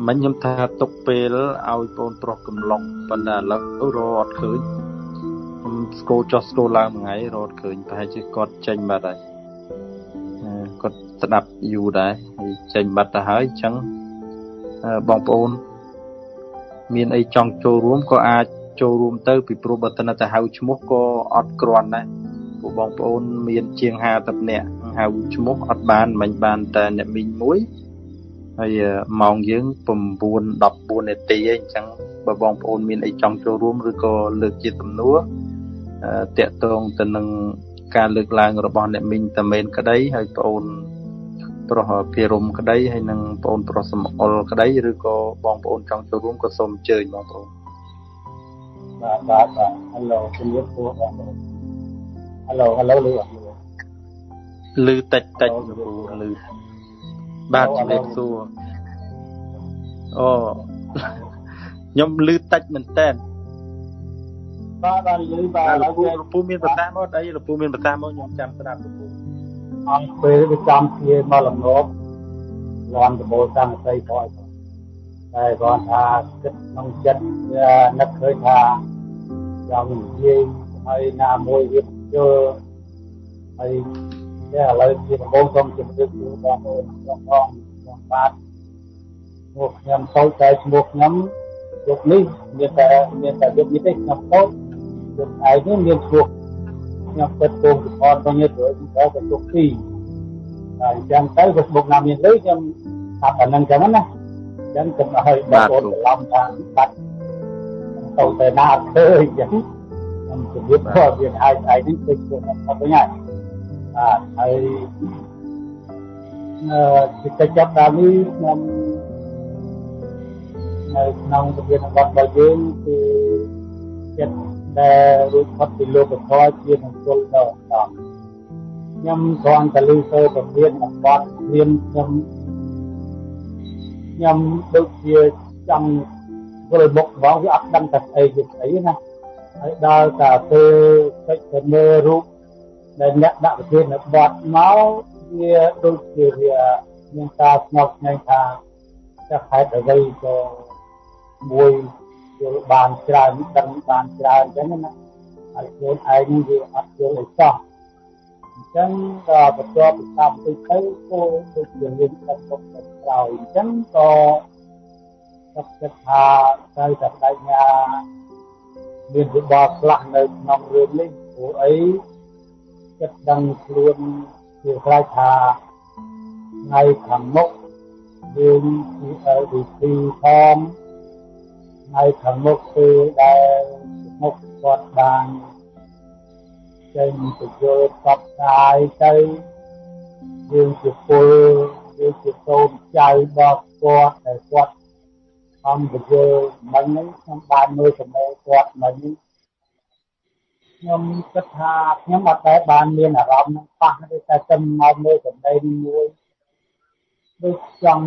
mình nhầm tha tục bê ao bồn trọc cầm lọc phần đà lỡ rọt khởi cô cho cô làm ngày rọt khởi phải chứ còn tranh bà đây còn đập dù đấy tranh bà ta hỏi chẳng bong bồn miền ấy trong châu rúm có ai châu rúm tới bị pro bật tên là hào chmúc có ọt cron này của bong bồn miền chiêng hà tập nè hào chmúc ọt bàn ta nè mình muối hay mong dưỡng bùm buồn đọc buồn để tì ấy chẳng bà bong bồn miền ấy trong châu rúm rồi có lực chia tầm núa tiện tông từ nâng ca lực làng rồi bọn nè mình tầm bên cái đấy hay bồn pro pirum cái đấy hay nâng bồn pro sầm ol cái đấy rồi có bong bồn trong châu rúm có xôm chơi bong bồn Dạ, hello, xin biết cô. Hello, lư tách lư ba chỉ đẹp xua nhóm lư tách mình tên ba lư ba là phu miền Bắc Nam đó đây là phu miền Bắc Nam đó nhóm trăm cái anh về cái trăm kia mà làm nốt làm cái bộ sang xây coi đây còn thà kết nông chất nắp khơi thà dòng gì hay là môi việc chưa hay cái là lời gì mà bông không chỉ được con bát một nhầm sâu tay một nhắm dục lý miền ta dục như thế nhầm sâu dục ai cũng miền thuộc nhầm kết cùng con bao nhiêu tuổi cũng có cái dục phi chẳng tới được một năm miền lấy nhầm tập ở nâng chẳng á chẳng cần hơi bảo tồn lòng thang bắt sâu tay na thôi chẳng chỉ biết có việc ai đến tình của nó với nhau thầy cái chấp ra đi nông thực hiện hoạt động dương thì chất để đối phát triển lô của khoa chuyên hành quân đó nhằm toàn cả lưu sơ thực hiện hoạt động liên nhằm được chia trong rồi một vào cái áp đăng thật ấy được thấy nè đó cả từ cái mơ rút để nhận đạo trên là bọt máu kia đôi khi nhân ta ngọc nhanh thà chắc phải ở đây cho mùi rồi bàn trà đằng bàn trà cái này ai muốn ai như vậy ăn rồi sao chẳng là bắt cho làm tôi thấy cô tôi chuyển lên trong một rồi chẳng có các cái thà đây tại đây nhà miền Bắc Bắc lặng nơi nông rừng lên của ấy chất đăng luôn chiều khai thà ngày thằng mốc dương ở vị trí thom ngày thằng mốc từ đây mốc quạt bàn trên từ giờ tập tài cây dương chiều phơi dương chiều tôm chạy bọt quạt để quạt không bây giờ mình ấy năm 30 cái này quạt mình nhưng cái thà nhưng mà tại ban miền ở rộng phát cái ta tâm mong nơi gần đây nuôi với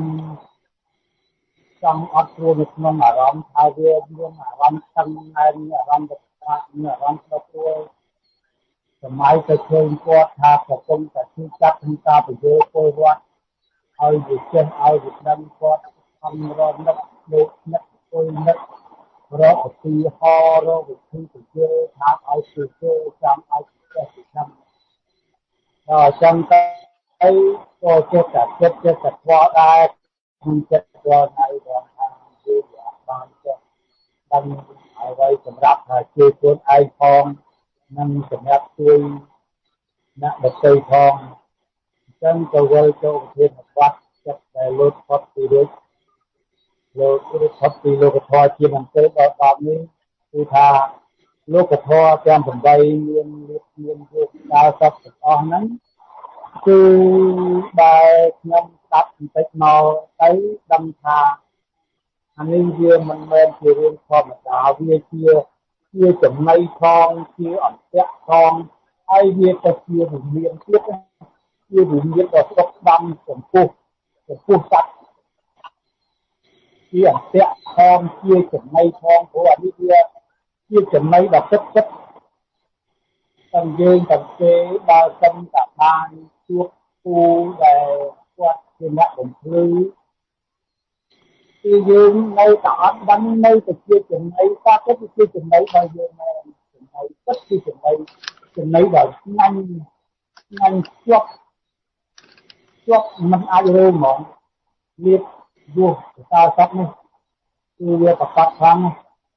trong ấp ruộng nông ở rộng thay vì ruộng ở rộng trong này ở rộng được ở rộng được ruộng cái máy cái chơi qua thà cái công cái chi chắc chúng ta bây giờ coi qua ai việc trên ai việc đâm qua không rồi nó được nhất coi nhất rồi thì họ rồi thì chơi thà ai chơi trong ai chơi trong trong cái có chất qua đây chất qua này rồi thì bạn đang ở đây sắm ráp chơi cuốn iPhone năng sắm ráp chơi nặng được cây phong chân cầu quay cho thiên một phát chất để lột thoát đi được lột thoát đi lột thoát chia làm tới đóนี้คือทาลูกท้อแก้มผมใบเรียนดาวซับตอนนั้นคือใบน้ำตัดติดนอใช้ดำทาอันนี้เยี่ยมันเมื่อเรียนความดาวเยี่ยจุ่มในทองเยี่ยอ่อนแกะทองไอเยี่ยตะเกียบเรียนเทียบเยี่ยหุ่นเยี่ยก็ตกดำผมพูดสัตว์เยี่ยแกะทองเยี่ยจุ่มในทองเพราะว่านี่เยี่ยจุ่มในแบบchất tầng dương tầng kế ba sân cả ba chuột tu về quạt trên mặt đồng lư dương ngay cả đăng ngay từ kia chừng này qua cái kia chừng này bao giờ này chừng này tất kia chừng này rồi nhanh chuột mình ai rồi mỏng liệt vua ta sắp này thì việc tập thăng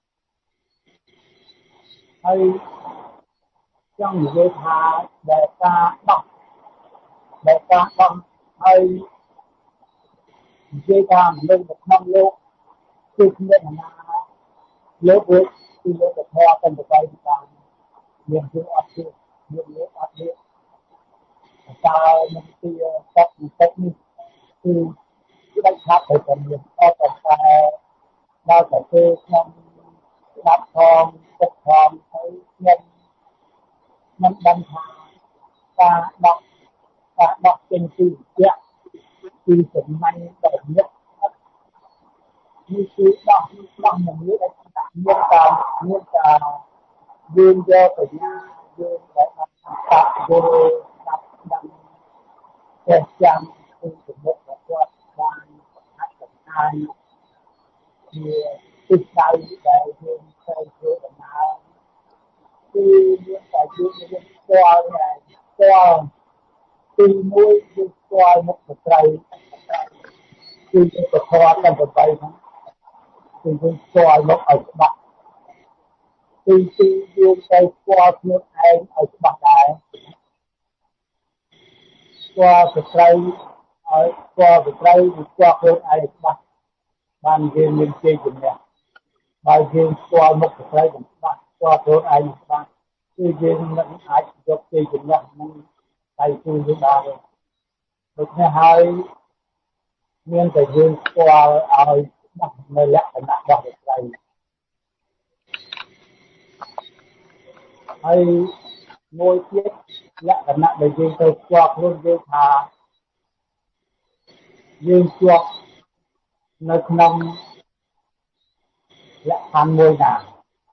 hay trong những cái thà để ta đọc hay dây ta lên một năm lô thì nên là lô với thì lô được hoa cần được vay ta miền trung áp dụng miền lô áp dụng ta mình thì tập như thì cái đánh pháp phải cần miền to còn ta đào cả cơ trong đáp thòng tập thòng hay nhân đăng ta đọc trên từ chuyện từ tỉnh mạnh đầu nhất như từ đọc một nghĩa là nhân ta dương do từ nhà dương để tập vô đăng kèm chăm từ tỉnh một và qua ban hai thì từ đây để dương xây dựng nào thì nhân ta dương qua từ mũi đi qua một cái từ cái khoa trong cái tay nó từ cái khoa nó ở mặt từ dương tay qua nước anh ở mặt này qua cái tay ở qua cái tay qua nước anh mặt ban game mình chơi gì nhỉ ban game qua một cái tay mặt qua nước anh mặt chơi game nó ai chụp chơi gì nhỉ tay tôi với ba rồi một thứ hai nguyên cái dương qua ở nơi lẽ phải nặng vào cái này hay ngôi tiết lẽ phải nặng để dương tôi qua luôn dương thà dương chuột nơi năm lẽ thành ngôi nào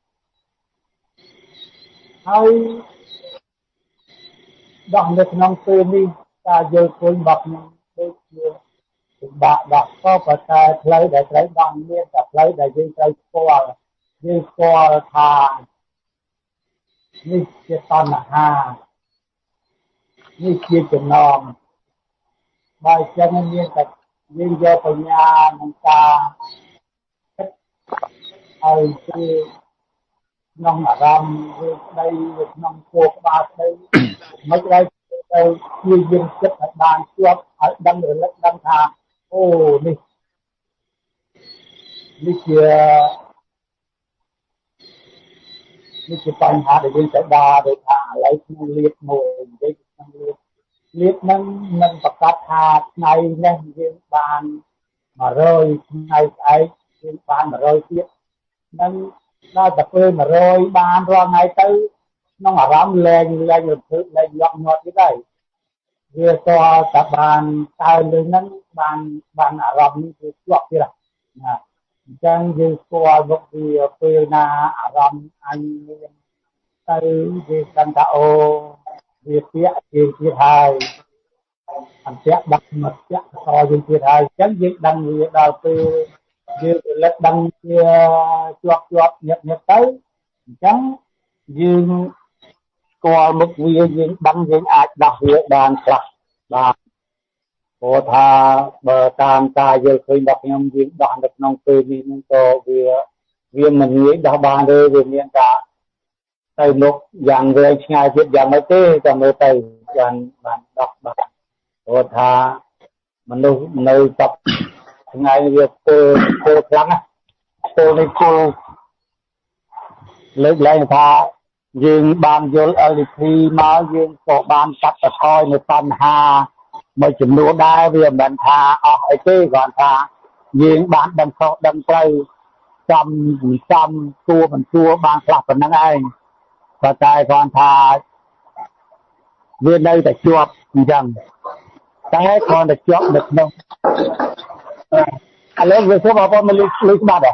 hay đọc được năm tư đi ta dơ quên bọc nhưng đôi kia đã đọc có phải ta lấy để lấy bằng nhiên ta lấy để dây qua thà như cái con là hà như kia chừng nòm bài chân nhiên ta dây do từ nhà người ta ai thì nông ở ram đây nông cuộc ba đây mấy cái đây chia dân chất ở bàn chuột ở đăng rồi lấy đăng thà ô đi kiaបញ្ហាដែលយើងត្រូវដើរដោយថាឥឡូវក្នុងលៀបមួយនិយាយក្នុងលៀបហ្នឹងមិនប្រកាសថាថ្ងៃនេះយើងបាន100ថ្ងៃស្អែកយើងបាន100ទៀតនឹងដល់តែពេល100បានរាល់ថ្ងៃទៅក្នុងអារម្មណ៍លែងរំភើបលែងយកញាត់ទៀតហើយវាតើតែបានតើលើហ្នឹងបានអារម្មណ៍នេះវាជាប់ទៀតណាអញ្ចឹងយើងស្គាល់មកវាពេលណាអារម្មណ៍អញមានទៅវាកាន់តែអូវាពាក់ជាទៀតហើយអន្ទាក់ដាក់មកពាក់តយើងទៀតហើយអញ្ចឹងយើងដឹងវាដល់ពេលយើងរលឹកដឹងវាជាប់ញាប់ទៅអញ្ចឹងយើងស្គាល់មុខវាយើងដឹងយើងអាចដោះវាបានខ្លះបាទព្រោះថាបើតាមការយល់ឃើញរបស់ខ្ញុំយើងដោះនៅក្នុងពេលនេះហ្នឹងក៏វាមិនងាយដោះបានទេវាមានការទៅមុខយ៉ាងវែងឆ្ងាយទៀតយ៉ាងម៉េចទេតែមើលទៅយ៉ាងបានដោះបានព្រោះថាមនុស្សនៅសពថ្ងៃវាពលខ្លាំងណាពលនេះពលលើកឡើងថាយើងបានយល់ LP មកយើងក៏បានកាត់បន្ថយនៅបញ្ហាមួយចំនួនដែរវាមិនថាអស់អីទេគ្រាន់ថាយើងបានដឹងខុសដឹងត្រូវចំគួរមិនគួរបានខ្លះប៉ុណ្្នឹងឯងក៏តែគ្រាន់ថាវានៅតែជាប់អញ្ចឹងតែគ្រាន់តែជាប់នៅក្នុងឥឡូវវាសួរបងប្អូនមកលឺច្បាស់ដែរ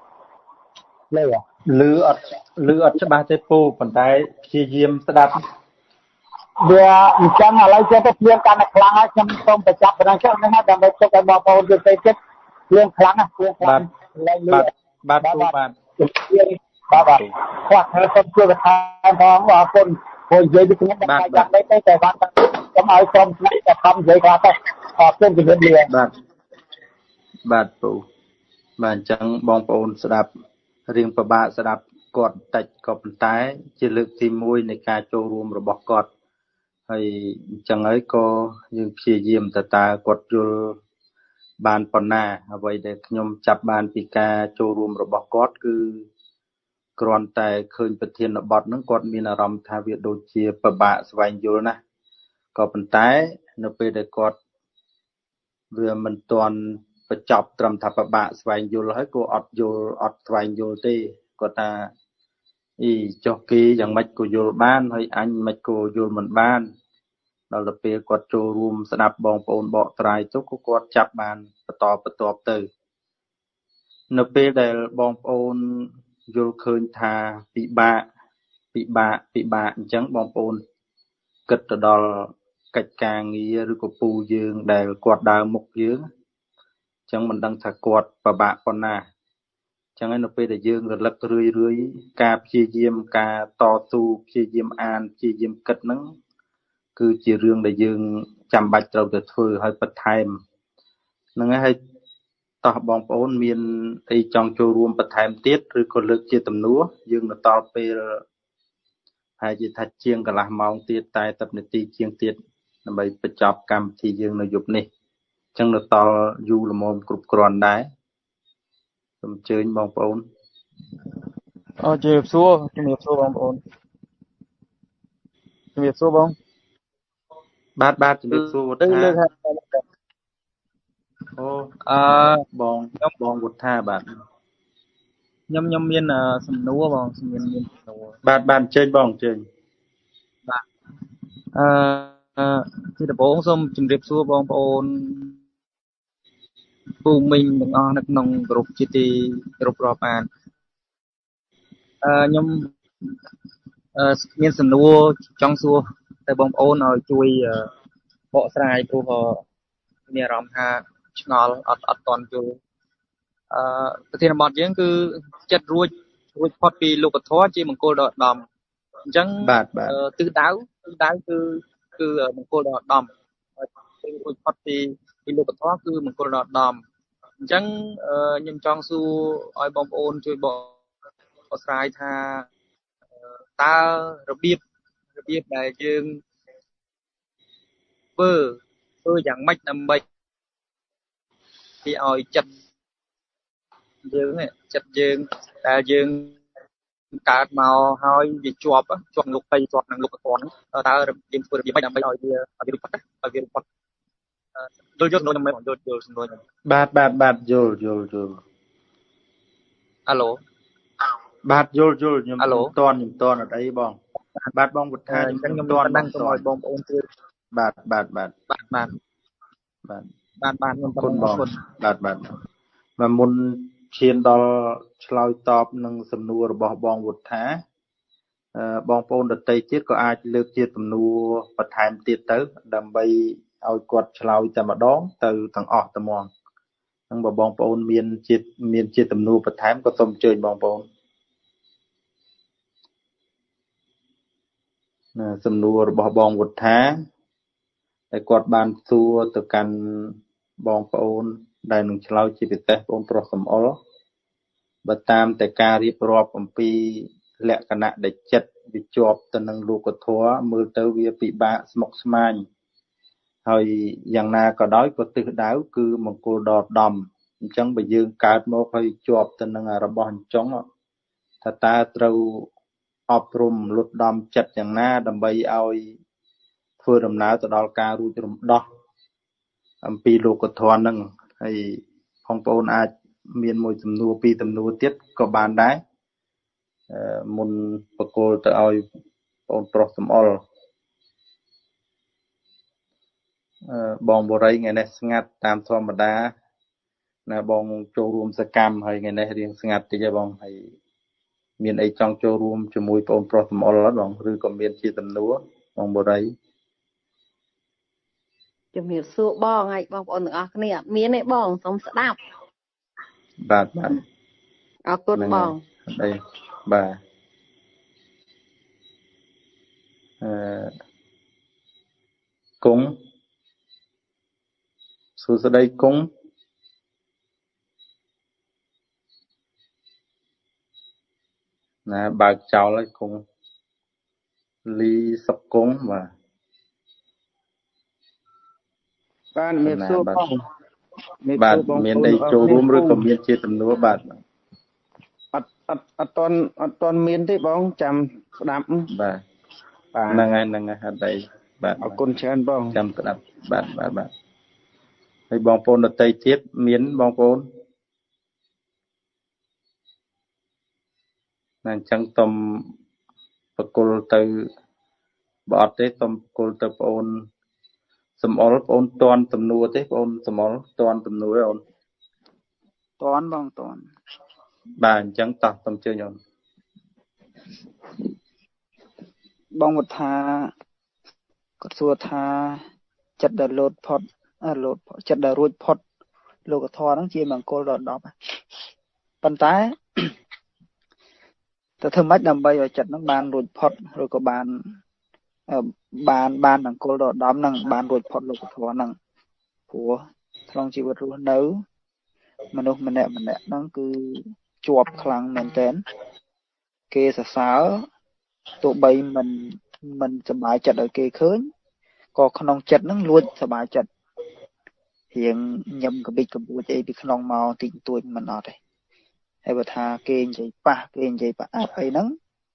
លឺអត់ច្បាស់ទេពូប៉ុន្តែព្យាយាមស្ដាប់វាអញ្ចឹងឥឡូវចេះទៅព្រៀងកាន់តែខ្លាំងហើយខ្ញុំសូមបញ្ចប់ប៉ុណ្ណឹងចុះហ្នឹងដើម្បីទុកឲ្យបងប្អូនយល់ទៅចិត្ត Phương khăn á, phương khăn lên lưỡi bát bà tu bà bát bà khoác hơi không chưa được hai tháng vàคนคนเยอะที่นี่ได้ยังไม่ได้แต่วันก็มาชมนี่จะทำเยอะกว่าแต่เพื่อนจะเรียน bát tu bạn chẳng bong bồn sập riêng bà bạ sập cọt tạch cọp tái chỉ lực thì môiในการโจรวมระบบกอดให้จังไอ้ก็ยังพยายามแต่ตากดอยู่บานปนนาเอาไว้เด็กยมจับบานปีกาโจรวมระบบกอดคือกรอนแต่คืนประเทศบอดนั้นกอดมีอารมณ์ทาวิโดเชียประบะสวายอยู่นะก็เป็นตายนไปเด็กกอดเรือมันตอนประจับตรำทับประบะสวายอยู่แล้วให้กูอดอยู่อดสวายอยู่ตีก็ตาอีจอกกี้อย่างไม่กูอยู่บ้านให้อันไม่กูอยู่เหมือนบ้านเราละเปียกดโจรวมสนับบองปนเบาตรายทุกกดจับบานประตอบตื่นเปียได้บองปนยูคืนทาปีบะจังบองปนกึศดอลกัดกางเงียหรือกูปูยืงได้กวดดาวมุกยืงจังมันดังถักกวดประบะปนนาจังไอ้นเปียได้ยืงระลักเรื่อยกาพิเยียมกาต่อสู้พิเยียมอ่านพิเยียมกึศนั้นคือจีเรื่องได้ยืงจำบัดเราจะถือให้ปัดไทม์นั่งให้ต่อบองปนมีนไอจองโจรวมปัดไทม์เตี้ยหรือคนเลือกเจตมนัวยืงมาต่อไปให้จีทัดเชียงกับละมองเตี้ยตายตับในตีเชียงเตี้ยนำไปประจับกรรมที่ยืงในยุบนี้จังเราต่ออยู่ละมงกรุบกรอนได้สมเจริญบองปนเจ็บซัวจะมีซัวบองปนจะมีซัวบองบาทจะมีสู้วุฒาโอ้บองวุฒาบาท nhâm nhâm miên sầm núa bong sầm miên miên núa บาทเจริญบองเจริญที่ตะโพงส้มจุ่มเรียบซัวบองปนปูมิงหนึ่งนักนงกรุบจิตีกรุบรอบอ่านnhâm miên sầm núa trongซัวแต่บองปนเอาช่วยเบาะสายตัวเนี่ยรำฮะชงอลอัดตอนจูประเทศบอลยังคือจัดรวยพอปีลูกกระท้อจีมังโกดดอมจังตื้อดาวคือมังโกดดอมรวยพอปีลูกกระท้อคือมังโกดดอมจังยังจองสู้อ้อยบอมโอนช่วยบอกสายทาตาระเบียบได้ยังเบอร์อย่างไม่นำไปที่อ้อยจัดdương này chặt dương dương cả màu hơi bị chuột á chuột lục tây chuột năng lục toán ta dương vừa bị bay đầm bay ở bị bắt ở bị bắt đôi chút đôi năm mấy đôi đôi bạt vô alo bạt vô nhưng toàn ở đây bong bạt bong một hai nhưng toàn đang có mọi bong ôn chưa bạt คนบองบาทvà môn chiến đó slide top nâng sầm nua bỏ bong vụt thá bong pôn đợt tây chết có ai lược chết sầm nua bật thành tiệt tới đầm bay ao quạt slide chạm đón từ thằng ọt tầm mòn nâng bỏ bong pôn miền chết sầm nua bật thành có tôm chơi bong pôn sầm nua bỏ bong vụt thá để quạt bàn xua từ căn bong pônได้หนึ่งชลาวจีบแต่องค์ประสมอลบัดตามแต่การรีบรอบของปีและคณะได้จัดวิจอบตนังลูกทัวมือเตวีปีบะสมกสมานเฮยอย่างนาก็ด้อยก็ตื่นดาวคือมังกรดอดดำจังไปยืนการโมกให้จอบตนังระบอนจ้องถ้าตาเตาอบรมลดดำจัดอย่างนาดำใบเอาเพื่อดำน้ำตลอดการรูจมดอกปีลูกทัวนั่งให้ของปนอาจมีมวยจำนวนปีจำนวนเทียบก็บานได้มุนประโกลจะเอาปนปลอกสมอลบองบริไงเนี่ยสงัดตามธรรมดานะบองโจรวมสกรรมให้ไงเนี่ยเรียงสงัดที่จะบองให้มีไอจองโจรวมจมวยปนปลอกสมอลแล้วบองหรือก็มีชีจำนวนบองบริจะมีสู้บ้องไงบ้องปนอ่ะเนี่ยมีในบ้องสมสดับបាទអរគុណបង đây bà cúng sự đây cúng nè bà cháu lấy cúng ly sập cúng mà បានមានសួរបងបាទមានអីចូលរួមឬក៏មានជាទំនួលបាទអត់តន់មានទេបងចាំស្ដាប់បាទហ្នឹងហើយអត់អីបាទអរគុណច្រើនបងចាំស្ដាប់បាទហើយបងប្អូនដទៃទៀតមានបងប្អូនណាអញ្ចឹងតុំបកគលទៅបើអត់ទេតុំបកគលទៅបងប្អូនសំអល់បងប្អូនតន់ទំនួលទេបងប្អូនសំអល់តន់ទំនួលអូនតន់បងតន់បាទអញ្ចឹងតោះតុំជើញអូនបងវុធាគាត់សួរថាចិត្តដែលលោតផុតចិត្តដែលរួចផុតលោកធម៌ហ្នឹងជាមង្គលដល់10ប៉ុន្តែទៅធ្វើម៉េចដើម្បីឲ្យចិត្តហ្នឹងបានរួចផុតឬក៏បានមង្គលដល់10ហ្នឹងបានរួចផុតលោកធម៌ហ្នឹងព្រោះក្នុងជីវិតរស់នៅមនុស្សម្នាក់ហ្នឹងគឺជាប់ខ្លាំងមែនទែនគេសរសើរទោះបីមិនសប្បាយចិត្តឲ្យគេឃើញក៏ក្នុងចិត្តហ្នឹងលួចសប្បាយចិត្តរៀងញឹមកបិចកបួចអីពីក្នុងមកតិចតួចមិនអត់ទេហើយបើថាគេនិយាយប៉ះគេនិយាយប្រអាប់អីហ្នឹង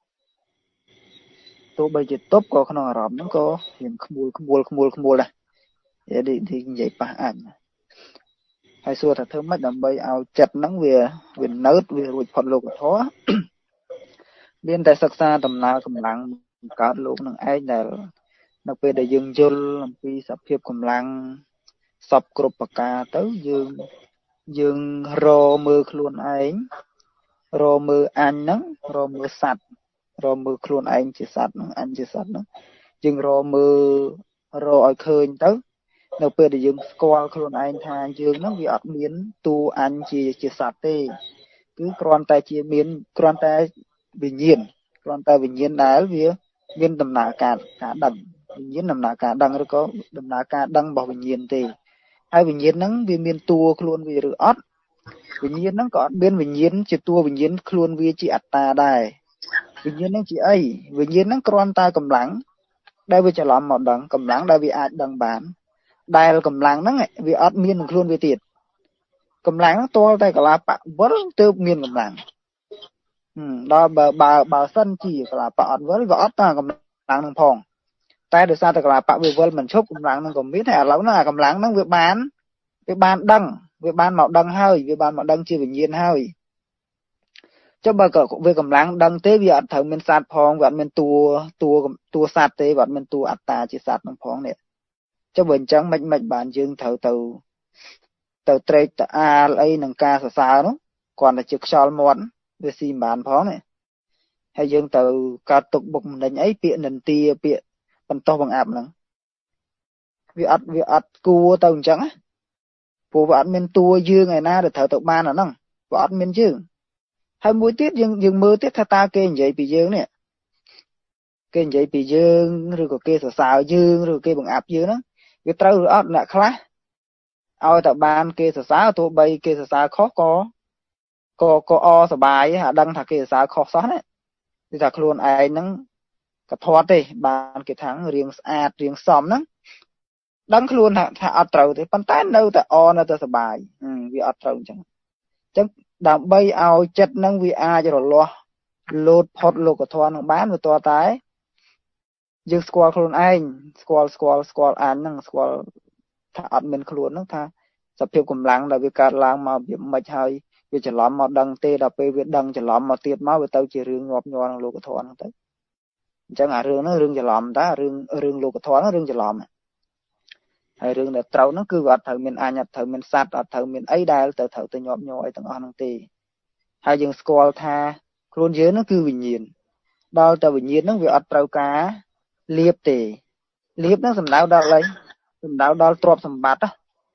ទោះបីជាទប់ក៏ក្នុងអារម្មណ៍ហ្នឹងក៏រៀងខ្មួលដែរនិយាយប៉ះអញហើយសួរថាធ្វើម៉េចដើម្បីឲ្យចិត្តហ្នឹងវាណើតវារួចផុតលោកធម៌មានតែសិក្សាដំណើរកម្លាំងកើតលោកនឹងឯងដែលនៅពេលដែលយើងយល់អំពីសភាពកម្លាំងសពគ្រប់ប្រការទៅយើងរមើលខ្លួនឯងរមើលអញហ្នឹងរមើលសត្វរមើលខ្លួនឯងជាសត្វហ្នឹងអញជាសត្វហ្នឹងយើងរមើលរឲ្យឃើញទៅនៅពេលដែលយើងស្គាល់ខ្លួនឯងថាយើងហ្នឹងវាអត់មានតួអញជាសត្វទេគឺគ្រាន់តែវិញ្ញាណដែលវាមានដំណើរការដឹងវិញ្ញាណដំណើរការដឹងឬក៏ដំណើរការដឹងរបស់វិញ្ញាណទេហើយវិញ្ញាណហ្នឹងវាមានតួខ្លួនវាឬអត់វិញ្ញាណហ្នឹងក៏អត់មានវិញ្ញាណជាតួវិញ្ញាណខ្លួនវាជាអត្តាដែរវិញ្ញាណហ្នឹងជាអីវិញ្ញាណហ្នឹងគ្រាន់តែកម្លាំងដែលវាច្រឡំមកដឹងកម្លាំងដែលវាអាចដឹងបានដែលកម្លាំងហ្នឹងវាអត់មានក្នុងខ្លួនវាទៀតកម្លាំងហ្នឹងទាល់តែកលាបៈវិលទើបមានកម្លាំងដល់បើសិនជាកលាបៈអត់វិលវាអត់តាកម្លាំងហ្នឹងផងតែដោយសារតែកលាបៈវាវិលមិនឈប់កម្លាំងហ្នឹងក៏មានហើយឥឡូវហ្នឹងអាកម្លាំងហ្នឹងវាបានដឹងវាបានមកដឹងហើយវាបានមកដឹងជាវិញ្ញាណហើយចុះបើក៏វាកម្លាំងដឹងទេវាអត់ត្រូវមានសត្វផងវាអត់មានតួសត្វទេវាអត់មានតួអត្តាជាសត្វហ្នឹងផងនេះចុះបើអញ្ចឹងមិនបានយើងត្រូវទៅត្រេកទៅអាលអីនឹងការសរសើរនោះគ្រាន់តែជាខ្យល់មាត់វាស៊ីមិនបានផងនេះហើយយើងទៅកើតទុកបុកម្នេញអីពាក្យនិន្ទាពាក្យបន្តោសបង្អាប់ហ្នឹងវាអត់គួរទៅអញ្ចឹងណាព្រោះវាអត់មានតួយើងឯណាដែលត្រូវទៅបានអាហ្នឹងវាអត់មានយើងហើយមួយទៀតយើងមើលទៀតថាតើគេនិយាយពីយើងនេះគេនិយាយពីយើងឬក៏គេសរសើរយើងឬក៏គេបង្អាប់យើងហ្នឹងវាត្រូវឬអត់អ្នកខ្លះឲ្យតែបានគេសរសើរទោះបីគេសរសើរខុសក៏អសបាយអាដឹងថាគេសរសើរខុសសោះណាគឺថាខ្លួនឯងហ្នឹងក៏ធាត់ទេបានគេថារៀងស្អាតរៀងសមហ្នឹងដឹងខ្លួនថាអត់ត្រូវទេប៉ុន្តែនៅតែនៅតែសបាយវាអត់ត្រូវអញ្ចឹងដើម្បីឲ្យចិត្តហ្នឹងវាអាចរលាស់លោតផុតលោកធម៌នឹងបានវាតតែយើងស្គាល់ខ្លួនឯងស្គាល់អញហ្នឹងស្គាល់ថាអត់មានខ្លួនហ្នឹងថាសភាពកម្លាំងដែលវាកើតឡើងមកវាមិនហើយវាច្រឡំមកដឹងទេដល់ពេលវាដឹងច្រឡំមកទៀតមកវាទៅជារឿងងាប់ញ័រក្នុងលោកធម៌ហ្នឹងទៅអញ្ចឹងអារឿងហ្នឹងរឿងច្រឡំតារឿងលោកធម៌ហ្នឹងរឿងច្រឡំហើយរឿងដែលត្រូវហ្នឹងគឺវាអត់ត្រូវមានអញអត់ត្រូវមានសត្វអត់ត្រូវមានអីដែលត្រូវទៅញាប់ញ័រអីទាំងអស់ហ្នឹងទេហើយយើងស្គាល់ថាខ្លួនយើងហ្នឹងគឺវិញ្ញាណដល់តែវិញ្ញាណហ្នឹងវាអត់ត្រូវការលៀបទេលៀបហ្នឹងសំដៅដល់អីសំដៅដល់ទ្រព្យសម្បត្តិ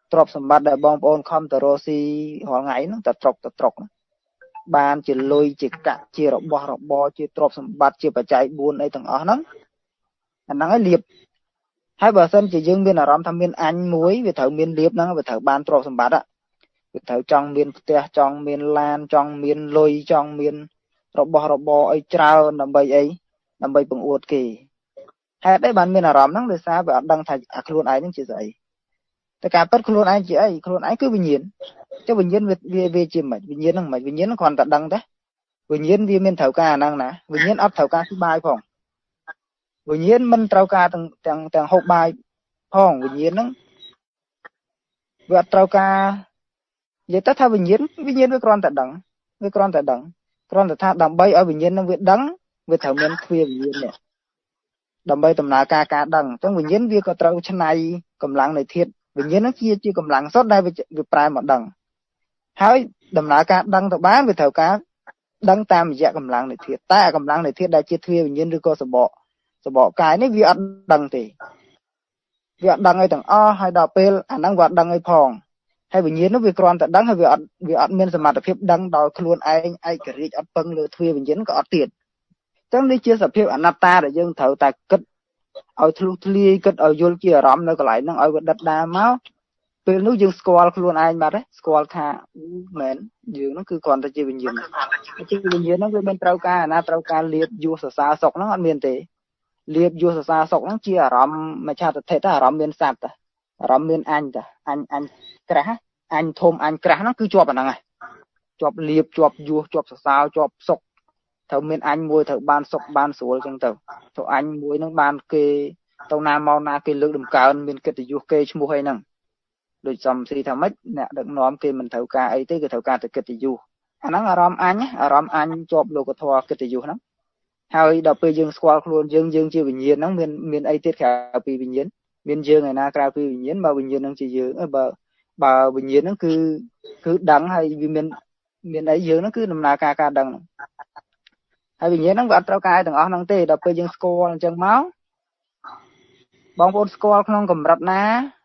ទ្រព្យសម្បត្តិដែលបងប្អូនខំទៅរកស៊ីរាល់ថ្ងៃហ្នឹងតែត្រុកបានជាលុយជាកាក់ជារបស់របរជាទ្រព្យសម្បត្តិជាបច្ច័យ4អីទាំងអស់ហ្នឹងអាហ្នឹងឲ្យលៀបហើយបើសិនជាយើងមានអារម្មណ៍ថាមានអញមួយវាត្រូវមានលៀបហ្នឹងវាត្រូវបានទ្រព្យសម្បត្តិវាត្រូវចង់មានផ្ទះចង់មានឡានចង់មានលុយចង់មានរបស់របរអីច្រើនដើម្បីអីដើម្បីបង្អួតគេហេតុអីបានមានអារម្មណ៍ហ្នឹងដោយសារវាអត់ដឹងថាខ្លួនឯងហ្នឹងជាស្អីតែការពិតខ្លួនឯងជាអីខ្លួនឯងគឺវិញ្ញាណចុះវិញ្ញាណវាជាមិនវិញ្ញាណហ្នឹងមិនវិញ្ញាណហ្នឹងគ្រាន់តែដឹងទេវិញ្ញាណវាមានត្រូវការអាហ្នឹងណាវិញ្ញាណអត់ត្រូវការស៊ីបាយផងវិញ្ញាណមិនត្រូវការទាំងហូបបាយផងវិញ្ញាណហ្នឹងវាអត់ត្រូវការនិយាយទៅថាវិញ្ញាណវាគ្រាន់តែដឹងវាគ្រាន់តែថាដើម្បីឲ្យវិញ្ញាណហ្នឹងវាដឹងវាត្រូវមានទ្វារវិញ្ញាណនេះដើម្បីដំណើរការដឹងអញ្ចឹងវិញ្ញាណវាក៏ត្រូវឆ្នៃកម្លាំងនៃធាតុវិញ្ញាណហ្នឹងជាកម្លាំងសុទ្ធដែលវាប្រែមកដឹងហើយដំណើរការដឹងទៅបានវាត្រូវការដឹងតាមរយៈកម្លាំងនៃធាតុតែកម្លាំងនៃធាតុដែលជាទ្វារវិញ្ញាណឬក៏សបកកាយនេះវាអត់ដឹងទេវាអត់ដឹងអីទាំងអស់ហើយដល់ពេលអាហ្នឹងវាអត់ដឹងអីផងហើយវិញ្ញាណនោះវាគ្រាន់តែដឹងហើយវាអត់មានសមត្ថភាពដឹងដោយខ្លួនឯងឯករាជ្យអត់ពឹងលើទ្វារវិញ្ញាណក៏អត់ទៀតអញ្ចឹងនេះជាសភាពអនត្តាដែលយើងត្រូវតែគិតឲ្យធ្លុះធ្លាយគិតឲ្យយល់ជាអារម្មណ៍នៅកន្លែងហ្នឹងឲ្យវាដិតដាលមកពេលនោះយើងស្គាល់ខ្លួនឯងបាត់ហើយស្គាល់ថាមែនយើងហ្នឹងគឺគ្រាន់តែជាវិញ្ញាណជាវិញ្ញាណហ្នឹងវាមិនត្រូវការអាណាត្រូវការលៀបយោសរសើរសុខហ្នឹងអត់មានទេលៀបយោសរសើរសុខហ្នឹងជាអារម្មណ៍មច្ឆាទិដ្ឋិតែអារម្មណ៍មានសត្វតែអារម្មណ៍មានអញតែអញក្រាស់អញធំអញក្រាស់ហ្នឹងគឺជាប់អាហ្នឹងហើយជាប់លៀបជាប់យោជាប់សរសើរជាប់សុខត្រូវមានអញមួយត្រូវបានសុខបានស្រួលអញ្ចឹងទៅអញមួយហ្នឹងបានគេទៅណាមកណាគេលើកដំកើងមានកិត្តិយសគេឈ្មោះអីហ្នឹងដូចសំស៊ីថាម៉េចអ្នកដឹកនាំគេមិនត្រូវការអីទេគេត្រូវការតែកិត្តិយសអាហ្នឹងអារម្មណ៍អញជាប់លោកធម៌កិត្តិយសហ្នឹងហើយដល់ពេលយើងស្គាល់ខ្លួនយើងជាវិញ្ញាណហ្នឹងមានអីទៀតក្រៅពីវិញ្ញាណមានយើងឯណាក្រៅពីវិញ្ញាណបើវិញ្ញាណហ្នឹងជាយើងបើវិញ្ញាណហ្នឹងគឺដឹងហើយវាមានអីយើងហ្នឹងគឺដំណើរការដឹងហ្នឹងហើយវិញ្ញាណហ្នឹងវាអត់ត្រូវការអីទាំងអស់ហ្នឹងទេដល់ពេលយើងស្គាល់អញ្ចឹងមកបងប្អូនស្គាល់ក្នុងកម្រិតណា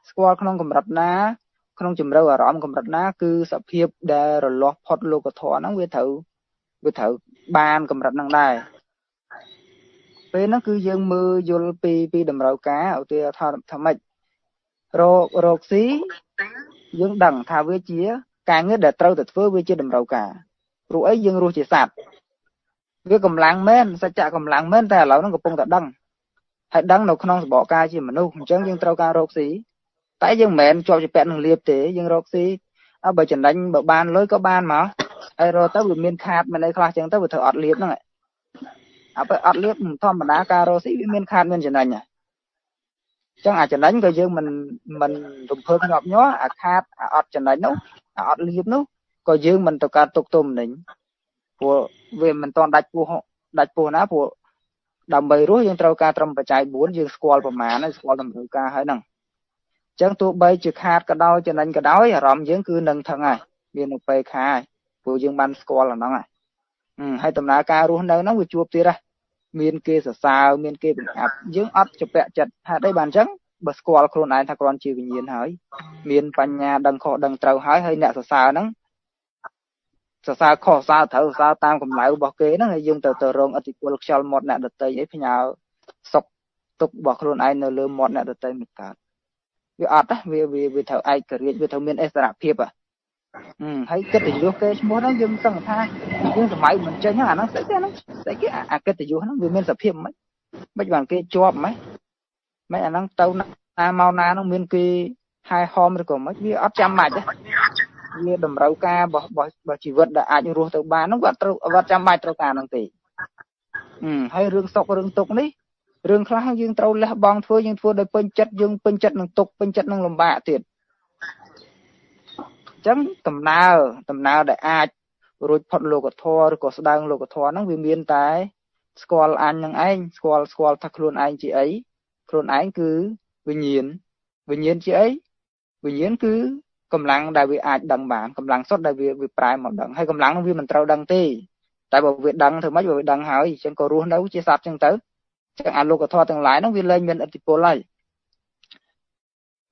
ក្នុងជំរឿអារម្មណ៍កម្រិតណាគឺសភាពដែលរលាស់ផុតលោកធម៌ហ្នឹងវាត្រូវបានកម្រិតហ្នឹងដែរពេលហ្នឹងគឺយើងមើលយល់ពីតម្រូវការឧទាហរណ៍ថាម៉េចរកស៊ីយើងដឹងថាវាជាការងារដែលត្រូវតែធ្វើវាជាតម្រូវការព្រោះអីយើងរស់ជាសត្វវាកម្លាំងមែនសច្ចៈកម្លាំងមែនតែឥឡូវហ្នឹងកំពុងតែដឹងហើយដឹងនៅក្នុងសបកកាយជាមនុស្សអញ្ចឹងយើងត្រូវការរកស៊ីតែយើងមិនមែនជាប់ជាពាក់នឹងលៀបទេយើងរកស៊ីបើចំណេញបើបានលុយក៏បានមកហើយរកទៅវាមានខាតមានអីខ្លះអញ្ចឹងទៅវាធ្វើអត់លៀបហ្នឹងបើអត់លៀបធម្មតាការរកស៊ីវាមានខាតមានចំណេញអញ្ចឹងអាចំណេញក៏យើងមិនរំភើបញាប់ញ័រអាខាតអត់ចំណេញនោះអត់លៀបនោះក៏យើងមិនទៅការទុកទុំមិញព្រោះវាមិនទាន់ដាច់ពោះណាព្រោះដើម្បីរស់យើងត្រូវការត្រឹមបច្ច័យ4យើងស្គាល់ប្រមាណហើយស្គាល់តម្រូវការហើយហ្នឹងអញ្ចឹងទោះបីជាខាតក៏ដោយចំណេញក៏ដោយអារម្មណ៍យើងគឺនឹងថឹងហើយមាននៅពេលខាហើយព្រោះយើងបានស្គាល់អាហ្នឹងហើយដំណើរការរស់នៅហ្នឹងវាជួបទៀតហ៎មានគេសរសើរមានគេបង្អាប់យើងអត់ជពាក់ចិត្តហេតុអីបានអញ្ចឹងបើស្គាល់ខ្លួនឯងថាគ្រាន់ជាវិញ្ញាណហើយមានបញ្ញាដឹងខុសដឹងត្រូវហើយអ្នកសរសើរហ្នឹងសរសើរខុសសរសើរត្រូវសរសើរតាមកម្លៅរបស់គេហ្នឹងហើយយើងទៅរងឥទ្ធិពលខ្យល់មាត់អ្នកដទៃអីផ្ញើសុខទុក្ខរបស់ខ្លួនឯងនៅលើមាត់អ្នកដទៃមិនកើតវាអត់វាត្រូវឯករាជ្យវាត្រូវមានអិសរភាពហើយកិត្តិយសគេឈ្មោះហ្នឹងយើងសឹងថាយើងសម័យមិនចេញហ្នឹងអាហ្នឹងស្អីគេហ្នឹងស្អីគេអាកិត្តិយសហ្នឹងវាមានសភាពមិនបានគេជាប់មិនអាហ្នឹងទៅណាមកណាហ្នឹងមានគេហែហមឬក៏មិនវាអត់ចាំបាច់ទេវាតម្រូវការរបស់ជីវិតដែលអាចរស់ទៅបានហ្នឹងវាអត់ចាំបាច់ត្រូវការហ្នឹងទេហើយរឿងសុខរឿងទុក្ខនេះរឿងខ្លះយើងត្រូវលះបង់ធ្វើយើងធ្វើដោយពេញចិត្តយើងពេញចិត្តនឹងទុក្ខពេញចិត្តនឹងលំបាកទៀតអញ្ចឹងដំណើរដែលអាចរួចផុតលោកធម៌ឬក៏ស្ដើងលោកធម៌ហ្នឹងវាមានតែស្គាល់អញនឹងឯងស្គាល់ថាខ្លួនឯងជាអីខ្លួនឯងគឺវិញ្ញាណជាអីវិញ្ញាណគឺកម្លាំងដែលវាអាចដឹងបានកម្លាំងសុទ្ធដែលវាប្រែមកដឹងហើយកម្លាំងនោះវាមិនត្រូវដឹងទេតែបើវាដឹងធ្វើម៉េចបើវាដឹងហើយអញ្ចឹងក៏រស់នៅជាសត្វអញ្ចឹងទៅចឹងអាលោកធម៌ទាំងឡាយហ្នឹងវាលែងមានឥទ្ធិពលហើយ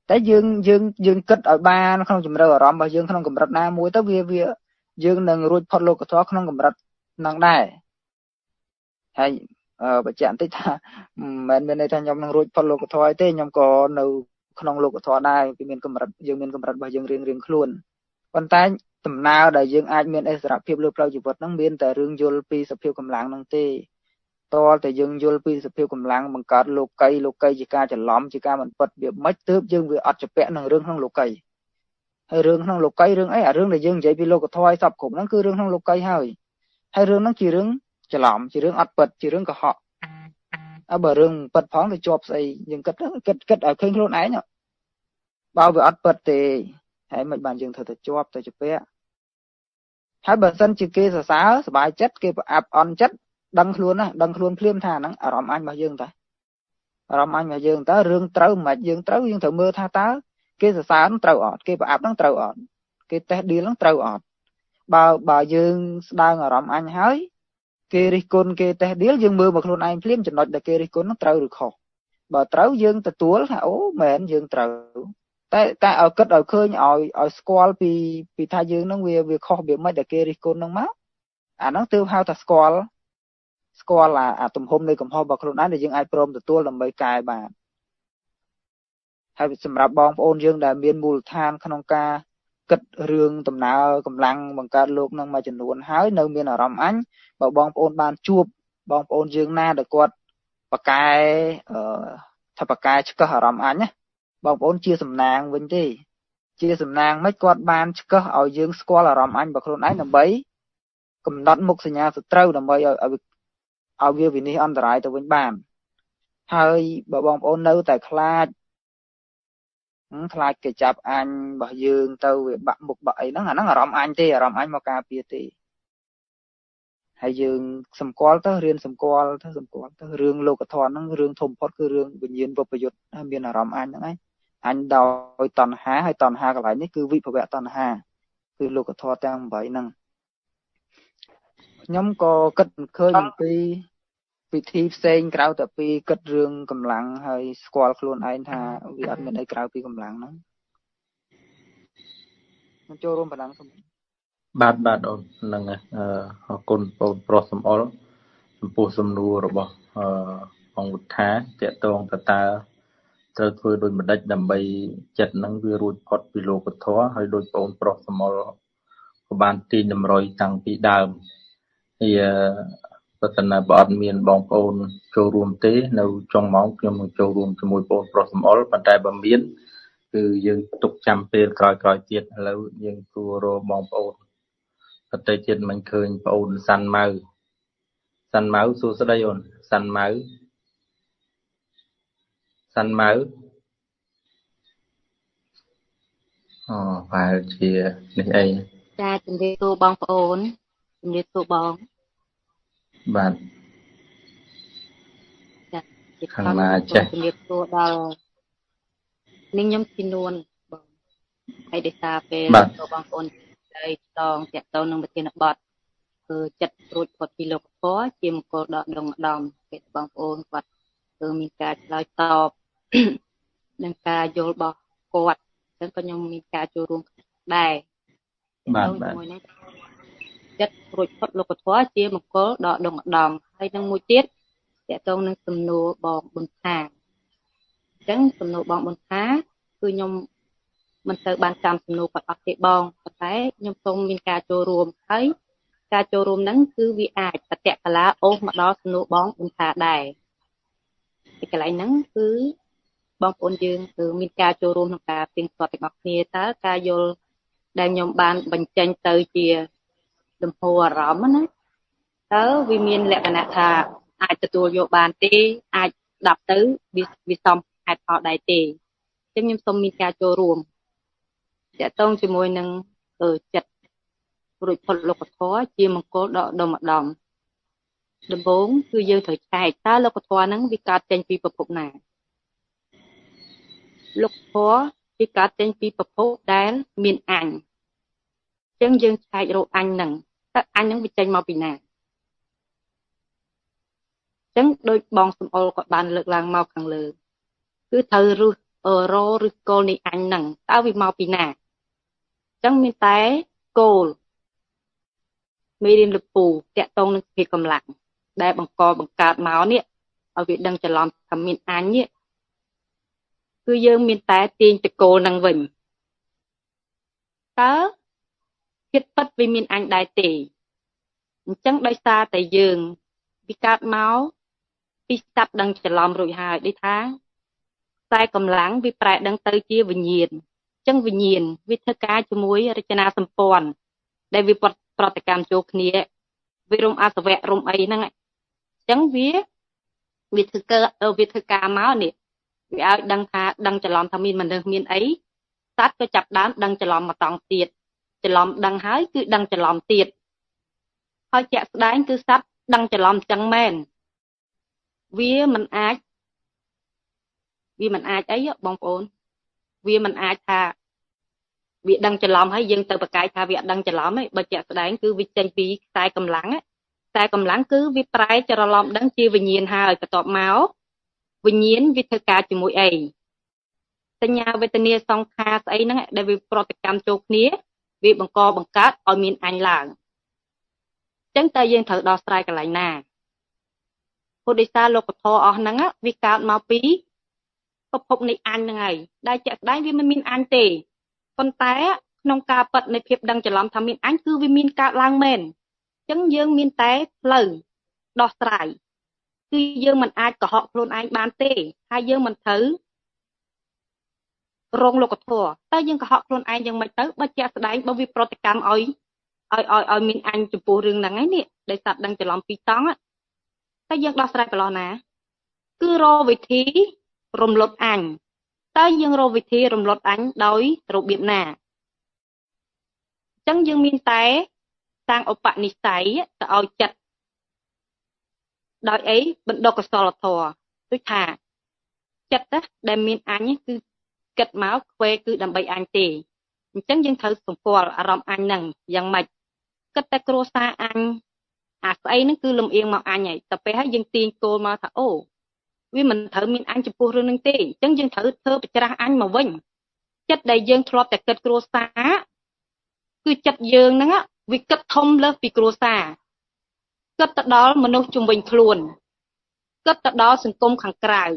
តែយើងគិតឲ្យបានក្នុងជំរឿអារម្មណ៍របស់យើងក្នុងកម្រិតណាមួយទៅវាយើងនឹងរួចផុតលោកធម៌ក្នុងកម្រិតនឹងដែរហើយបញ្ជាក់បន្តិចថាមិនមែនមានន័យថាខ្ញុំនឹងរួចផុតលោកធម៌ទេខ្ញុំក៏នៅក្នុងលោកធម៌ដែរវាមានកម្រិតយើងមានកម្រិតរបស់យើងរៀងខ្លួនប៉ុន្តែដំណើរដែលយើងអាចមានអិសរភាពលើផ្លូវជីវិតហ្នឹងមានតែរឿងយល់ពីសភាពកម្លាំងហ្នឹងទេតើតែយើងយល់ពីសភាពកម្លាំងបង្កើតលោកីជាការច្រឡំជាការមិនពិតវាមិនទើបយើងវាអត់ជពាក់នឹងរឿងក្នុងលោកីហើយរឿងក្នុងលោកីរឿងអីអារឿងដែលយើងនិយាយពីលោកធម៌ឲ្យសពគ្រប់ហ្នឹងគឺរឿងក្នុងលោកីហើយរឿងហ្នឹងជារឿងច្រឡំជារឿងអត់ពិតជារឿងកុហកបើរឿងពិតផងទៅជាប់ស្អីយើងគិតឲ្យឃើញខ្លួនឯងបើវាអត់ពិតទេហើយមិនបានយើងធ្វើទៅជាប់ទៅជពាក់ហើយបើសិនជាគេសរសើរសប្បាយចិត្តគេប្រអាប់អន់ចិត្តដឹងខ្លួនណាដឹងខ្លួនភ្លាមថាហ្នឹងអារម្មណ៍អញរបស់យើងតើអារម្មណ៍អញរបស់យើងតើរឿងត្រូវមិនយើងត្រូវមើលថាតើគេសរសើរនឹងត្រូវអត់គេប្រអាប់នឹងត្រូវអត់គេតេស្តឌីលនឹងត្រូវអត់បើយើងស្ដាងអារម្មណ៍អញហើយគេរិះគន់គេតេស្តឌីលយើងមើលមកខ្លួនឯងភ្លាមចំណុចដែលគេរិះគន់នឹងត្រូវឬខុសបើត្រូវយើងទទួលថាអូមែនយើងត្រូវតែឲ្យគិតឲ្យឃើញឲ្យស្គាល់ពីថាយើងនឹងវាខុសវាមិនដែលគេរិះគន់នឹងមកអាហ្នឹងទើបហៅថាស្គាល់អាទំហំនៃកំហុសរបស់ខ្លួនឯងដែលយើងអាចព្រមទទួលដើម្បីកែបានហើយសម្រាប់បងប្អូនយើងដែលមានមូលដ្ឋានក្នុងការគិតរឿងដំណើរកម្លាំងបង្កើតលោកនឹងមួយចំនួនហើយនៅមានអារម្មណ៍អញបើបងប្អូនបានជួបបងប្អូនយើងណាដែលគាត់បកែថាបកែឆ្កឹះអារម្មណ៍អញណាបងប្អូនជាសំណាងវិញទេជាសំណាងមិនគាត់បានឆ្កឹះឲ្យយើងស្គាល់អារម្មណ៍អញរបស់ខ្លួនឯងដើម្បីកំណត់មុខសញ្ញាសត្រូវដើម្បីឲ្យវាវិនិច្ឆ័យអន្តរាយទៅវិញបានហើយបើបងប្អូននៅតែខ្លាចគេចាប់អញរបស់យើងទៅវាបាក់មុខបាក់អីហ្នឹងអាហ្នឹងអារម្មណ៍អញទេអារម្មណ៍អញមកការពារទេហើយយើងសម្គាល់ទៅរៀនសម្គាល់ទៅរឿងលោកធម៌ហ្នឹងរឿងធំផុតគឺរឿងវិញ្ញាណវបយុទ្ធមានអារម្មណ៍អញហ្នឹងឯងអញដោយតណ្ហាហើយតណ្ហាកន្លែងនេះគឺវិភវៈតណ្ហាគឺលោកធម៌ទាំង8ហ្នឹងខ្ញុំក៏គិតឃើញអំពីពិធីផ្សេងក្រៅតែពីគិតរឿងកម្លាំងហើយស្គាល់ខ្លួនឯងថាវាអត់មានអីក្រៅពីកម្លាំងហ្នឹងខ្ញុំចូលរួមប៉ុណ្ណឹងសូមបាទអូនហ្នឹងអរគុណបងប្រុសសំអល់ចំពោះសំណួររបស់អង្គវិធាតកតងតើត្រូវធ្វើដោយម្ដេចដើម្បីចិត្តហ្នឹងវារួចផុតពីលោកធម៌ហើយដោយបងប្រុសសំអល់ក៏បានទាញតម្រុយតាំងពីដើមហើយបើសិនណាបើអត់មានបងប្អូនចូលរួមទេនៅចុងម៉ោងខ្ញុំនឹងចូលរួមជាមួយបងប្រុសសំអល់ប៉ុន្តែបើមានគឺយើងទុកចាំពេលក្រោយទៀតឥឡូវយើងគួររកបងប្អូនអត់ទៅទៀតមិនឃើញបងអូនសាន់ម៉ៅសួស្ដីអូនសាន់ម៉ៅអូប្រហែលជានេះអីចាជំរាបសួរបងប្អូនជំរាបសួរបងបាទចាខាងណាចេះជំរាបសួរដល់នាងខ្ញុំទីនួនបងហើយដោយសារពេលបងប្អូនហើយតងតាក់ទងនឹងប្រធានបទគឺចិត្តរួចផុតពីលោកធម៌ជាមង្គលដកដងដំពេលបងប្អូនគាត់គឺមានការឆ្លើយតបនឹងការយល់របស់គាត់អញ្ចឹងក៏ខ្ញុំមានការចូលរួមដែរបាទមួយនេះចិត្តរួចផុតលោកធម៌ជាមង្គលដកដងដំហើយនឹងមួយទៀតតាក់ទងនឹងសំណួរបងប៊ុនថាអញ្ចឹងសំណួរបងប៊ុនថាគឺខ្ញុំមិនទៅបានចាំសំណួរគាត់អត់ទេបងប៉ុន្តែខ្ញុំសូមមានការចូលរួមហើយការចូលរួមហ្នឹងគឺវាអាចបតកលាអូសមកដល់សំណួរបងប៊ុនថាដែរពីកន្លែងហ្នឹងគឺបងប្អូនយើងគឺមានការចូលរួមក្នុងការទៀងទាត់ទាំងអស់គ្នាតើការយល់ដែលខ្ញុំបានបញ្ចេញទៅជាលំហអារម្មណ៍ណាតើវាមានលក្ខណៈថាអាចទទួលយកបានទេអាចស្ដាប់ទៅវាសមហេតុផលដែរទេអញ្ចឹងខ្ញុំសូមមានការចូលរួមតាក់ទងជាមួយនឹងចិត្តរួចផុតលោកធម៌ជាមង្គលដកដងម្ដងដំបូងគឺយើងត្រូវចែកតើលោកធម៌ហ្នឹងវាកើតចេញពីប្រភពណាលោកធម៌វាកើតចេញពីប្រភពដែលមានអញអញ្ចឹងយើងចែករកអញហ្នឹងតើអញហ្នឹងវាចេញមកពីណាអញ្ចឹងដោយបងសំអល់គាត់បានលើកឡើងមកខាងលើគឺត្រូវរោឬគោលនៃអញហ្នឹងតើវាមកពីណាអញ្ចឹងមានតែគោលមេរៀនលពូតាក់ទងនឹងភាពកម្លាំងដែលបង្កើតមកនេះឲ្យវាដឹងច្រឡំថាមានអញនេះគឺយើងមានតែទាញទៅគោលហ្នឹងវិញតើចិត្តពិតវាមានអញដែរទេអញ្ចឹងដោយសារតែយើងវាកើតមកពីស្ដាប់ដឹងច្រឡំរួចហើយដូចថាខ្សែកម្លាំងវាប្រែដឹងទៅជាវិញ្ញាណអញ្ចឹងវិញ្ញាណវាធ្វើការជាមួយរចនាសម្ព័ន្ធដែលវាប្រតិកម្មចូលគ្នាវារុំអសវៈរុំអីហ្នឹងអញ្ចឹងវាធ្វើការមកនេះវាឲ្យដឹងថាដឹងច្រឡំថាមានមនុស្សមានអីសត្វក៏ចាប់ដើមដឹងច្រឡំមកតង់ទៀតច្រឡំដឹងហើយគឺដឹងច្រឡំទៀតហើយជាក់ស្ដែងគឺសត្វដឹងច្រឡំចឹងមែនវាមិនអាចអីបងប្អូនវាមិនអាចថាវាដឹងច្រឡំហើយយើងទៅប្រកែកថាវាអត់ដឹងច្រឡំទេបើជាក់ស្ដែងគឺវាចេញពីខ្សែកម្លាំងគឺវាប្រែច្រឡំដឹងជាវិញ្ញាណហើយបន្ទាប់មកវិញ្ញាណវាធ្វើការជាមួយអីសញ្ញាវេទនាសង្ខារស្អីហ្នឹងដែលវាប្រតិកម្មចូលគ្នាវាបង្កើតឲ្យមានអញឡើងអញ្ចឹងតើយើងត្រូវដោះស្រាយកន្លែងណាពុទ្ធិសាលោកធម៌អស់ហ្នឹងវាកើតមកពីប្រភពនៃអញហ្នឹងហើយដែលជាក់ស្ដែងវាមិនមានអញទេប៉ុន្តែក្នុងការពិតនៃភាពដឹងច្រឡំថាមានអញគឺវាមានកើតឡើងមែនអញ្ចឹងយើងមានតែផ្លូវដោះស្រាយគឺយើងមិនអាចកុហកខ្លួនឯងបានទេហើយយើងមិនត្រូវរងលោកធម៌តែយើងកុហកខ្លួនឯងយ៉ាងម៉េចទៅបើជាក់ស្ដែងបើវាប្រតិកម្មឲ្យមានអញចំពោះរឿងហ្នឹងឯនេះដែលសត្វដឹងច្រឡំពីរតង់តែយើងដោះស្រាយកន្លោះណាគឺរកវិធីរំលត់អញតើយើងរកវិធីរំលត់អញដោយរបៀបណាអញ្ចឹងយើងមានតែសាងឧបនិស្ស័យទៅឲ្យចិត្តដោយអីបណ្ដុះកុសលធម៌ដូចថាចិត្តដែលមានអញគឺគិតមកខ្វេគឺដើម្បីអញទេអញ្ចឹងយើងត្រូវសម្គាល់អារម្មណ៍អញហ្នឹងយ៉ាងម៉េចគិតតែគ្រួសារអញអាស្អីហ្នឹងគឺលំអៀងមកអញហើយតែពេលហើយយើងទាញគោលមកថាអូវាមិនត្រូវមានអញចំពោះរឿងហ្នឹងទេអញ្ចឹងយើងត្រូវធ្វើបច្រាស់អញមកវិញចិត្តដែលយើងធ្លាប់តែគិតគ្រួសារគឺចិត្តយើងហ្នឹងវាគិតធំលើសពីគ្រួសារគិតទៅដល់មនុស្សជុំវិញខ្លួនគិតទៅដល់សង្គមខាងក្រៅ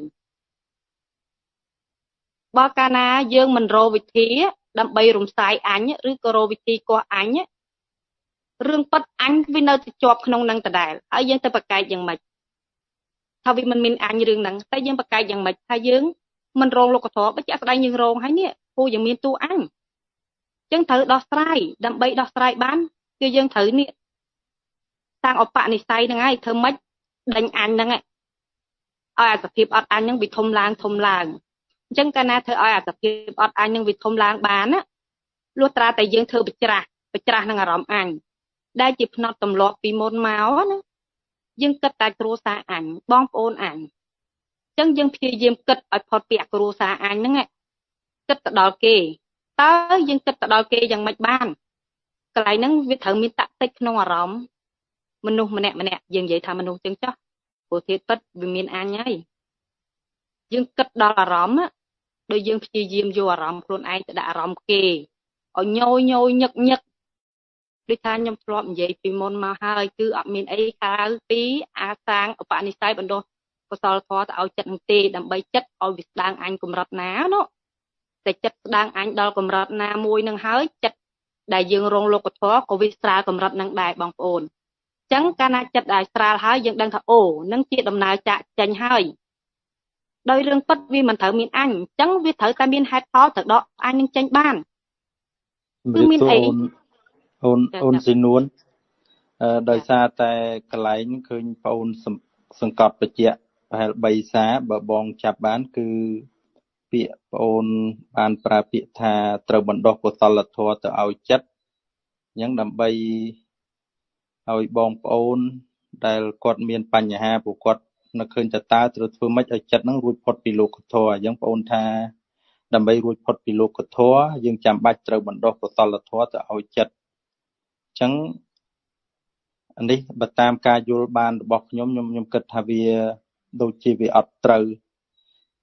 បើកាលណាយើងមិនរកវិធីដើម្បីរំសាយអញឬក៏រកវិធីកោះអញរឿងប៉ັດអញវានៅតែជាប់ក្នុងនឹងដដែលហើយយើងទៅប្រកែកយ៉ាងម៉េចថាវាមិនមានអញរឿងហ្នឹងតែយើងប្រកែកយ៉ាងម៉េចថាយើងមិនរងលោកធម៌បើជាក់ស្ដែងយើងរងហើយនេះពូយើងមានតួអញអញ្ចឹងត្រូវដោះស្រាយដើម្បីដោះស្រាយបានគឺយើងត្រូវនេះសាងឧបនិស្ស័យហ្នឹងហើយធ្វើម៉េចដេញអញហ្នឹងឲ្យអាសភាពអត់អញហ្នឹងវាធំឡើងអញ្ចឹងកាលណាធ្វើឲ្យអាសភាពអត់អញហ្នឹងវាធំឡើងបានណាលុះត្រាតែយើងធ្វើបច្រាស់នឹងអារម្មណ៍អញដែលជាផ្នត់ទម្លាប់ពីមុនមកណាយើងគិតតែគ្រួសារអញបងប្អូនអញអញ្ចឹងយើងព្យាយាមគិតឲ្យផុតពីគ្រួសារអញហ្នឹងគិតទៅដល់គេតើយើងគិតទៅដល់គេយ៉ាងម៉េចបានកន្លែងហ្នឹងវាត្រូវមានតតិចក្នុងអារម្មណ៍មនុស្សម្នាក់យើងនិយាយថាមនុស្សចឹងចុះព្រោះធាតុពិតវាមានអញហើយយើងគិតដល់អារម្មណ៍ដោយយើងព្យាយាមយកអារម្មណ៍ខ្លួនឯងទៅដាក់អារម្មណ៍គេឲ្យញយញឹកដូចថាខ្ញុំធ្លាប់និយាយពីមុនមកហើយគឺអត់មានអីក្រៅពីអាសាងឧបនិស្ស័យបណ្ដុះកុសលធម៌ទៅឲ្យចិត្តនឹងទេដើម្បីចិត្តឲ្យវាស្ដាងអញកម្រិតណានោះតែចិត្តស្ដាងអញដល់កម្រិតណាមួយនឹងហើយចិត្តដែលយើងរងលោកធម៌ក៏វាស្រាលកម្រិតនឹងដែរបងប្អូនអញ្ចឹងកាលណាចិត្តដែលស្រាលហើយយើងដឹងថាអូនឹងជាដំណើរចាក់ចេញហើយដោយរឿងពិតវាមិនត្រូវមានអញអញ្ចឹងវាត្រូវតែមានហេតុផលទៅដកអញនឹងចេញបានគឺមានអីអូនស៊ីនួនដោយសារតែកន្លែងឃើញបងអូនសង្កត់បញ្ជាក់ប្រហែល3សារបើបងចាប់បានគឺពាក្យបងអូនបានប្រើពាក្យថាត្រូវបណ្ដុះកុសលធម៌ទៅឲ្យចិត្តអញ្ចឹងដើម្បីឲ្យបងប្អូនដែលគាត់មានបញ្ហាពួកគាត់នឹកឃើញតើត្រូវធ្វើម៉េចឲ្យចិត្តហ្នឹងរួចផុតពីលោកធម៌អញ្ចឹងបងអូនថាដើម្បីរួចផុតពីលោកធម៌យើងចាំបាច់ត្រូវបណ្ដុះកុសលធម៌ទៅឲ្យចិត្តអញ្ចឹងនេះបើតាមការយល់បានរបស់ខ្ញុំគិតថាវាដូចជាវាអត់ត្រូវ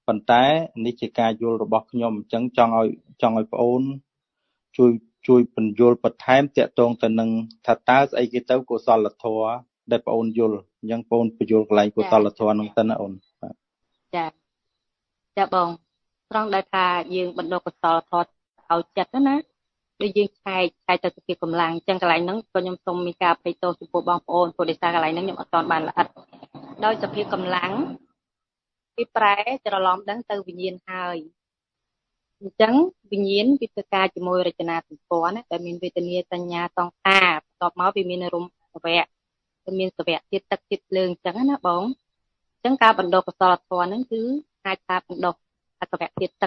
ប៉ុន្តែនេះជាការយល់របស់ខ្ញុំអញ្ចឹងចង់ឲ្យបងអូនជួយបញ្យល់បន្ថែមតាក់ទងទៅនឹងថាតើស្អីគេទៅកុសលធម៌ដែលបងអូនយល់អញ្ចឹងបងអូនបញ្យល់កន្លែងកុសលធម៌ហ្នឹងទៅណាអូនចាបងត្រង់ដែលថាយើងបណ្ដុះកុសលធម៌ឲ្យចិត្តណាដូចយើងឆែកទៅជាកម្លាំងអញ្ចឹងកន្លែងហ្នឹងក៏ខ្ញុំសូមមានការអភ័យទោសចំពោះបងប្អូនព្រោះដោយសារកន្លែងហ្នឹងខ្ញុំអត់ទាន់បានល្អិតដោយសភាពកម្លាំងពីប្រែច្រឡំដឹងទៅវិញ្ញាណហើយអញ្ចឹងវិញ្ញាណវាធ្វើការជាមួយរចនាសម្ព័ន្ធណាតែមានវេទនាសញ្ញាសង្ខារបន្ទាប់មកវាមានអារម្មណ៍សវៈវាមានសវៈទៀតទឹកទៀតភ្លើងអញ្ចឹងណាបងអញ្ចឹងការបណ្ដុះកុសលធម៌ហ្នឹងគឺអាចថាបណ្ដុះអសវៈទៀតទឹក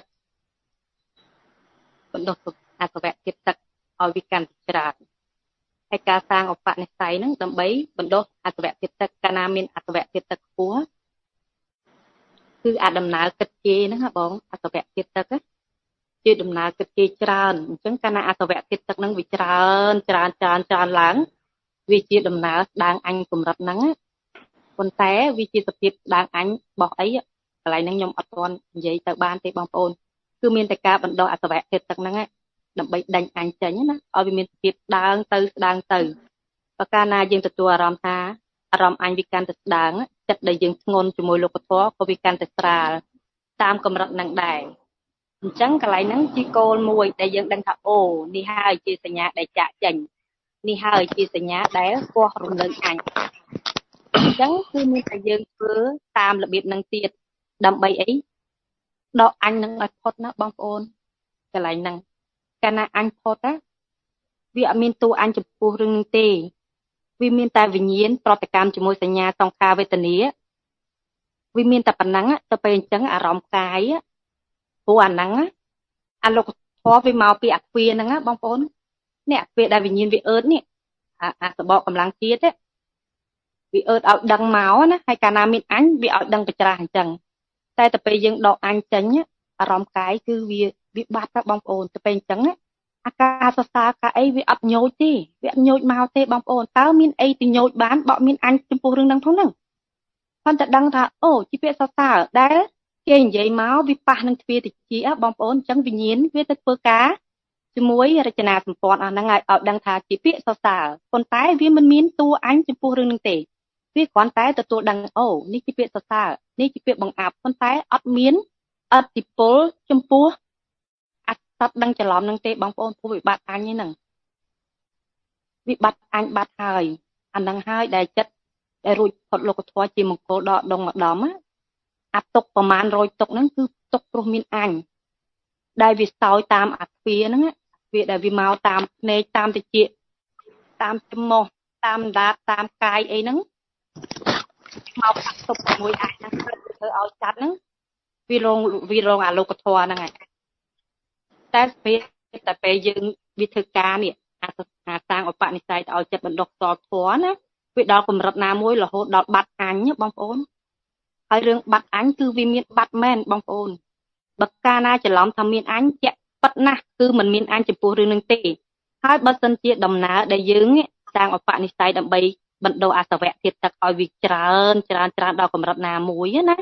បណ្ដុះអសវៈទៀតទឹកឲ្យវាកាន់តែច្រើនហើយការសាងឧបនិស្ស័យហ្នឹងដើម្បីបណ្ដុះអសវៈទៀតទឹកកាលណាមានអសវៈទៀតទឹកខ្ពស់គឺអាចដំណើរគិតជេរហ្នឹងណាបងអសវៈទៀតទឹកជាដំណើរគិតជេរច្រើនអញ្ចឹងកាលណាអសវៈទៀតទឹកហ្នឹងវាច្រើនឡើងវាជាដំណើរស្ដាងអញកម្រិតហ្នឹងប៉ុន្តែវាជាសភាពស្ដាងអញរបស់អីកន្លែងហ្នឹងខ្ញុំអត់ទាន់និយាយទៅបានទេបងប្អូនគឺមានតែការបណ្ដុះអសវៈទៀតទឹកហ្នឹងដើម្បីដេញអញចេញណាឲ្យវាមានសភាពស្ដាងទៅបើកាលណាយើងទទួលអារម្មណ៍ថាអារម្មណ៍អញវាកាន់តែស្ដាងចិត្តដែលយើងធ្ងន់ជាមួយលោកធម៌ក៏វាកាន់តែស្រាលតាមកម្រិតហ្នឹងដែរអញ្ចឹងកន្លែងហ្នឹងជាគោលមួយដែលយើងដឹងថាអូនេះហើយជាសញ្ញាដែលចាក់ចេញនេះហើយជាសញ្ញាដែលគោះរំលឹកអញអញ្ចឹងគឺមានតែយើងធ្វើតាមរបៀបហ្នឹងទៀតដើម្បីអីដកអញនឹងឲ្យផុតណាបងប្អូនកន្លែងហ្នឹងកាលណាអញផុតណាវាអត់មានតួអញចំពោះរឿងនេះទេវាមានតែវិញ្ញាណប្រតិកម្មជាមួយសញ្ញាសង្ខារវេទនាវាមានតែប៉ុណ្ណឹងទៅពេលអញ្ចឹងអារម្មណ៍កាយព្រោះអាហ្នឹងអាលោកធម៌វាមកពីអាគ្វាហ្នឹងបងប្អូននេះអាគ្វាដែលវិញ្ញាណវាអឺតនេះអាសបកកម្លាំងជាតិវាអឺតឲ្យដឹងមកណាហើយកាលណាមានអញវាឲ្យដឹងប្រច្រាស់អញ្ចឹងតែទៅពេលយើងដកអញចេញអារម្មណ៍កាយគឺវាបាត់ទៅបងប្អូនទៅពេលអញ្ចឹងអាការសរសើរការអីវាអត់ញោចទេវាអត់ញោចមកទេបងប្អូនតើមានអីទៅញោចបានបើមានអញចំពោះរឿងហ្នឹងផងហ្នឹងគាត់តែដឹងថាអូជាពាក្យសរសើរដែលគេនិយាយមកវាប៉ះនឹងទ្វាតិចបងប្អូនអញ្ចឹងវិញ្ញាណវាទៅធ្វើការជាមួយរចនាសម្ព័ន្ធអស់ហ្នឹងឲ្យដឹងថាជាពាក្យសរសើរប៉ុន្តែវាមិនមានតួអញចំពោះរឿងហ្នឹងទេវាគ្រាន់តែទទួលដឹងអូនេះជាពាក្យសរសើរនេះជាពាក្យបង្អាប់ប៉ុន្តែអត់មានអតិពលចំពោះអត្តដឹងច្រឡំហ្នឹងទេបងប្អូនព្រោះវាបាត់អញហ្នឹងវាបាត់អញបាត់ហើយអាហ្នឹងហើយដែលចិត្តដែលរួចផុតលោកធម៌ជាមង្គលដកដងម្ដងអាទុកប្រមាណ100ទុកហ្នឹងគឺទុកព្រោះមានអញដែលវាសោយតាមអាគ្វាហ្នឹងវាដែលវាមកតាមភ្នែកតាមតិចតាមច្រមុះតាមដាតតាមកាយអីហ្នឹងមកផាក់ទុកជាមួយអញហ្នឹងធ្វើឲ្យចាត់ហ្នឹងវារងអាលោកធម៌ហ្នឹងឯងតែពេលយើងវាធ្វើការនេះអាសាងឧបនិស្ស័យឲ្យចិត្តបណ្ដុះតលធម៌ណាវាដល់កម្រិតណាមួយរហូតដល់បាត់អញបងប្អូនហើយរឿងបាត់អញគឺវាមានបាត់មែនបងប្អូនបើកាលណាច្រឡំថាមានអញជាក់ប៉ិតណាស់គឺមិនមានអញចំពោះរឿងនឹងទេហើយបើសិនជាដំណើរដែលយើងសាងឧបនិស្ស័យដើម្បីបណ្ដុះអសវៈធាតុទឹកឲ្យវាច្រើនដល់កម្រិតណាមួយណា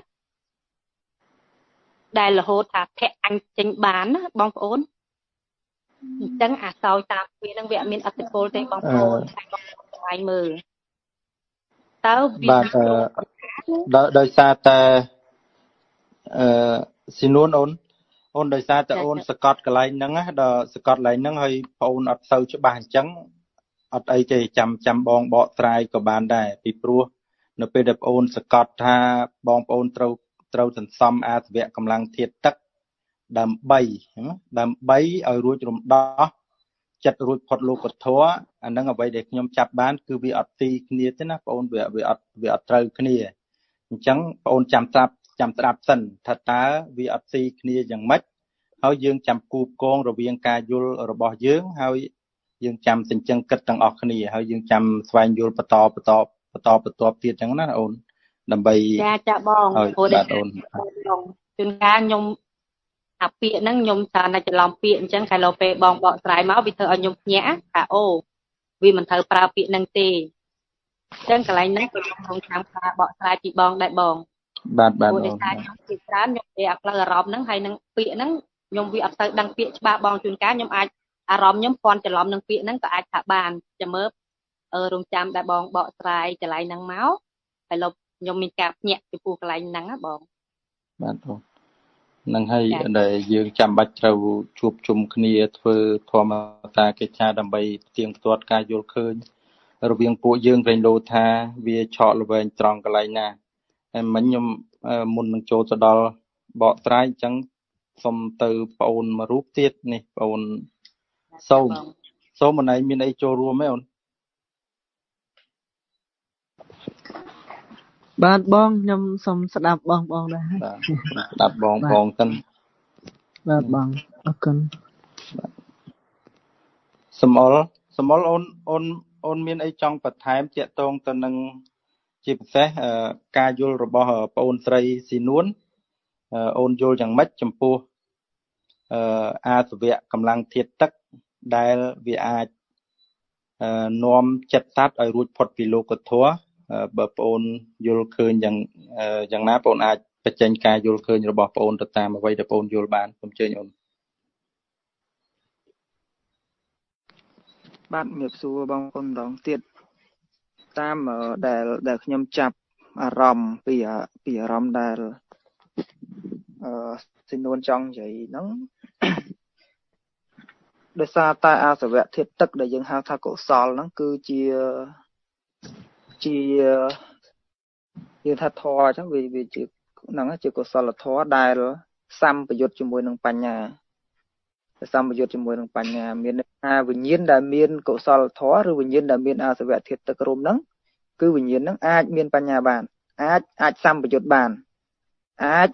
ដែលរហូតថាភ័ក្រអញចេញបានណាបងប្អូនអញ្ចឹងអាសោយតាមវានឹងវាអត់មានអតិពលទេបងប្អូនតែបងប្អូនស្វែងមើលតើវាបាទដោយសារតែស៊ីនួនអូនដោយសារតែអូនសកត់កន្លែងហ្នឹងដល់សកត់កន្លែងហ្នឹងហើយបងអូនអត់សូវច្បាស់អញ្ចឹងអត់អីទេចាំបងបកស្រាយក៏បានដែរពីព្រោះនៅពេលដែលបងអូនសកត់ថាបងប្អូនត្រូវសន្សំអាសវៈកម្លាំងធាតុទឹកដើម្បីឲ្យរួចរំដោះចិត្តរួចផុតលោកធម៌អាហ្នឹងអ្វីដែលខ្ញុំចាប់បានគឺវាអត់ទីគ្នាទេណាបងអូនវាអត់ត្រូវគ្នាអញ្ចឹងបងអូនចាំស្ដាប់សិនថាតើវាអត់ទីគ្នាយ៉ាងម៉េចហើយយើងចាំគូបកងរវាងការយល់របស់យើងហើយយើងចាំសេចក្ដីគិតទាំងអស់គ្នាហើយយើងចាំស្វែងយល់បន្តទៀតអញ្ចឹងណាអូនដើម្បីចាបងព្រោះបាទអូនជួនកាលខ្ញុំអាពាក្យហ្នឹងខ្ញុំច្រើនតែច្រឡំពាក្យអញ្ចឹងកាលពេលបងបកស្រាយមកវាធ្វើឲ្យខ្ញុំភ្ញាក់ថាអូវាមិនត្រូវប្រើពាក្យហ្នឹងទេអញ្ចឹងកន្លែងហ្នឹងខ្ញុំក្នុងឆ្នាំបកស្រាយពីបងដែរបងបាទអូនខ្ញុំពីច្រើនខ្ញុំ để áp lực rộng nắng hay nắng pịa nắng nhom vi áp tới đăng pịa ba bong chuyên cá nhom ai rộng nhom conจะ lom นาง pịa ហ្នឹងក៏អាចថាបានចាំមើលរងចាំដែលបងបកស្រាយកន្លែងហ្នឹងមកហើយលោកខ្ញុំមានការភ្ញាក់ពីពូកន្លែងហ្នឹងណាបងបាទបងនឹងហើយដែលយើងចាំបាច់ត្រូវជួបជុំគ្នាធ្វើធម្មតាកិច្ចការដើម្បីផ្ទៀងផ្ទាត់ការយល់ឃើញរវាងពួកយើងរែងលោថាវាឆក់ល្វែងត្រង់កន្លែងណាហើយមិញខ្ញុំមុននឹងចូលទៅដល់បកស្រាយអញ្ចឹងសុំទៅបងអូនមួយរូបទៀតនេះបងអូនសូមម្នាក់មានអីចូលរួមទេអូនបាទបងខ្ញុំសូមស្ដាប់បងដែរបាទស្ដាប់បងទាំងបាទបងអរគុណសមអល់អូនមានអីចង់បន្ថែមទាក់ទងទៅនឹងជាពិសេសការយល់របស់បងអូនស្រីស៊ីនួនអូនយល់យ៉ាងម៉េចចំពោះអាសវៈកម្លាំងធាតុទឹកដែលវាអាចនាំចិត្តសត្វឲ្យរួចផុតពីលោកធម៌បើបងអូនយល់ឃើញយ៉ាងណាបងអូនអាចបញ្ចេញការយល់ឃើញរបស់បងអូនទៅតាមអ្វីដែលបងអូនយល់បានសូមអញ្ជើញអូនបាទជំរាបសួរបងប្អូនម្ដងទៀតតាមដែលខ្ញុំចាប់អារម្មណ៍ពីអារម្មណ៍ដែលស៊ីនួនចង់និយាយហ្នឹងដោយសារតែអាសវៈធាតុទឹកដែលយើងហៅថាកុសលហ្នឹងគឺជាយើងថាធម៌អញ្ចឹងវាជាហ្នឹងជាកុសលធម៌ដែលសម្ពយុទ្ធជាមួយនឹងបញ្ញាសម្ពយុទ្ធជាមួយនឹងបញ្ញាមានថាវិញ្ញាណដែលមានកុសលធម៌ឬវិញ្ញាណដែលមានអាសវៈធាតុទឹករួមហ្នឹងគឺវិញ្ញាណហ្នឹងអាចមានបញ្ញាបានអាចសម្ពយុទ្ធបានអាច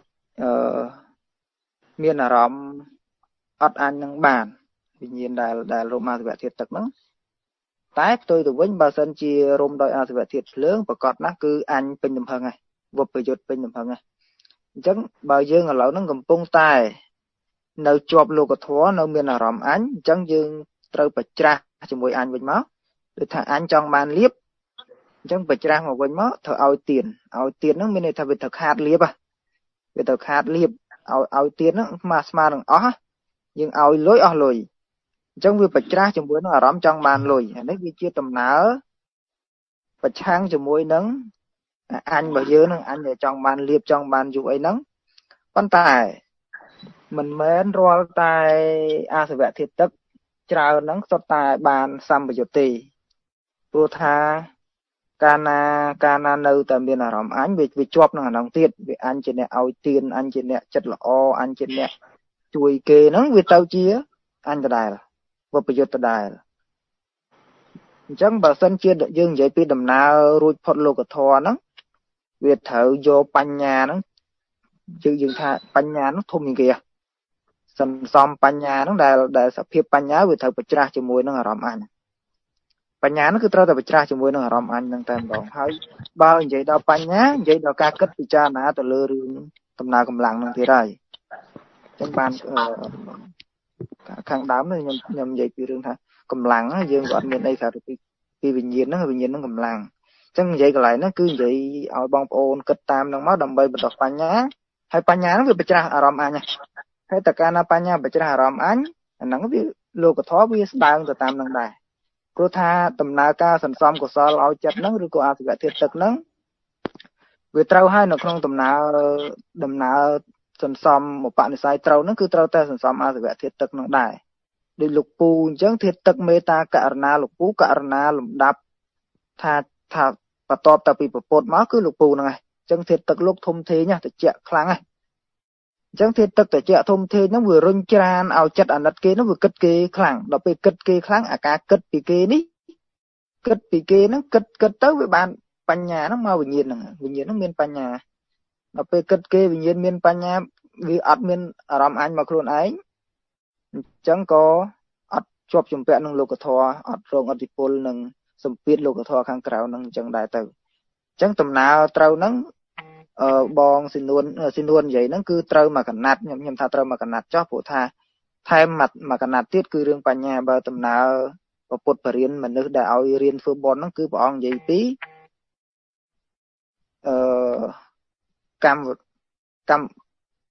មានអារម្មណ៍អត់អញនឹងបានវិញ្ញាណដែលរួមអាសវៈធាតុទឹកហ្នឹងតែផ្ទុយទៅវិញបើសិនជារួមដោយអាសវៈធាតុភ្លើងប្រកបណាស់គឺអញពេញទំហឹងហើយវបយុទ្ធពេញទំហឹងហើយអញ្ចឹងបើយើងឥឡូវហ្នឹងកំពុងតែនៅជាប់លោកធម៌នៅមានអារម្មណ៍អញអញ្ចឹងយើងត្រូវបច្រាស់ជាមួយអញវិញមកដូចថាអញចង់បានលៀបអញ្ចឹងបច្រាស់មកវិញមកត្រូវឲ្យទៀនហ្នឹងមានន័យថាវាត្រូវខាតលៀបវាត្រូវខាតលៀបឲ្យទៀនហ្នឹងស្មើនឹងអស់យើងឲ្យលុយអស់លុយអញ្ចឹងវាបច្រាស់ជាមួយនឹងអារម្មណ៍ចង់បានលុយអានេះវាជាដំណើរប្រឆាំងជាមួយនឹងអញរបស់យើងនឹងអញដែលចង់បានលៀបចង់បានយុអីហ្នឹងប៉ុន្តែមិនមែនរាល់តែអាសវៈធាតុទឹកច្រើនហ្នឹងសុទ្ធតែបានសម្ពយុទ្ធទេព្រោះថាកាលណានៅតែមានអារម្មណ៍អញវាជាប់នឹងអាហ្នឹងទៀតវាអញជាអ្នកឲ្យទៀនអញជាអ្នកចិត្តល្អអញជាអ្នកជួយគេហ្នឹងវាទៅជាអញដដែលវបយុទ្ធដដែលអញ្ចឹងបើសិនជាយើងនិយាយពីដំណើររួចផុតលោកធម៌ហ្នឹងវាត្រូវយកបញ្ញាហ្នឹងយើងថាបញ្ញាហ្នឹងធំជាងគេសន្សំបញ្ញាហ្នឹងដែលសភាពបញ្ញាវាត្រូវបច្រាស់ជាមួយនឹងអារម្មណ៍អញបញ្ញាហ្នឹងគឺត្រូវតែបច្រាស់ជាមួយនឹងអារម្មណ៍អញហ្នឹងតែម្ដងហើយបើនិយាយដល់បញ្ញានិយាយដល់ការគិតពិចារណាទៅលើរឿងដំណើរកម្លាំងហ្នឹងទៀតហើយអញ្ចឹងបានខាងដើមនេះខ្ញុំនិយាយពីរឿងថាកម្លាំងយើងក៏អត់មានអីក្រៅពីវិញ្ញាណហ្នឹងកម្លាំងអញ្ចឹងនិយាយកន្លែងហ្នឹងគឺនិយាយឲ្យបងប្អូនគិតតាមហ្នឹងមកដើម្បីបណ្ដុះបញ្ញាហើយបញ្ញាហ្នឹងវាបច្រាស់អារម្មណ៍អញហើយតើកាលណាបញ្ញាបច្រាស់អារម្មណ៍អញអាហ្នឹងវាលោកធម៌វាស្ដើងទៅតាមហ្នឹងដែរព្រោះថាដំណើរការសន្សំកុសលឲ្យចិត្តហ្នឹងឬក៏អាសវៈធាតុទឹកហ្នឹងវាត្រូវហើយនៅក្នុងដំណើរសន្សំឧបនិស្ស័យត្រូវហ្នឹងគឺត្រូវតែសន្សំអាសវៈធាតុទឹកហ្នឹងដែរដូចលោកពូអញ្ចឹងធាតុទឹកមេត្តាករណាលោកពូករណាលំដាប់ថាបន្ទាប់តែពីប្រពុតមកគឺលោកពូហ្នឹងឯងអញ្ចឹងធាតុទឹកលោកធំធេងតិចខ្លាំងឯងអញ្ចឹងធាតុទឹកតិចធំធេងហ្នឹងវារុញច្រានឲ្យចិត្តអាណិតគេហ្នឹងវាគិតគេខ្លាំងដល់ពេលគិតគេខ្លាំងអាការគិតពីគេនេះគិតពីគេហ្នឹងគិតទៅវាបានបញ្ញាហ្នឹងមកវិញ្ញាណហ្នឹងមានបញ្ញាដល់ពេលគិតគេវិញ្ញាណមានបញ្ញាវាអត់មានអារម្មណ៍អញមកខ្លួនឯងអញ្ចឹងក៏អត់ជាប់ជំពាក់នឹងលោកធម៌អត់រងឥទ្ធិពលនឹងសម្ពាធលោកធម៌ខាងក្រៅហ្នឹងអញ្ចឹងដែរទៅអញ្ចឹងដំណើរត្រូវហ្នឹងបងស៊ីនួននិយាយហ្នឹងគឺត្រូវមកកណាត់ខ្ញុំថាត្រូវមកកណាត់ចោះព្រោះថាថែមមកកណាត់ទៀតគឺរឿងបញ្ញាបើដំណើរពុទ្ធបរិញ្ញាមនុស្សដែលឲ្យរៀនធ្វើបុណ្យហ្នឹងគឺព្រះអង្គនិយាយពីកម្ម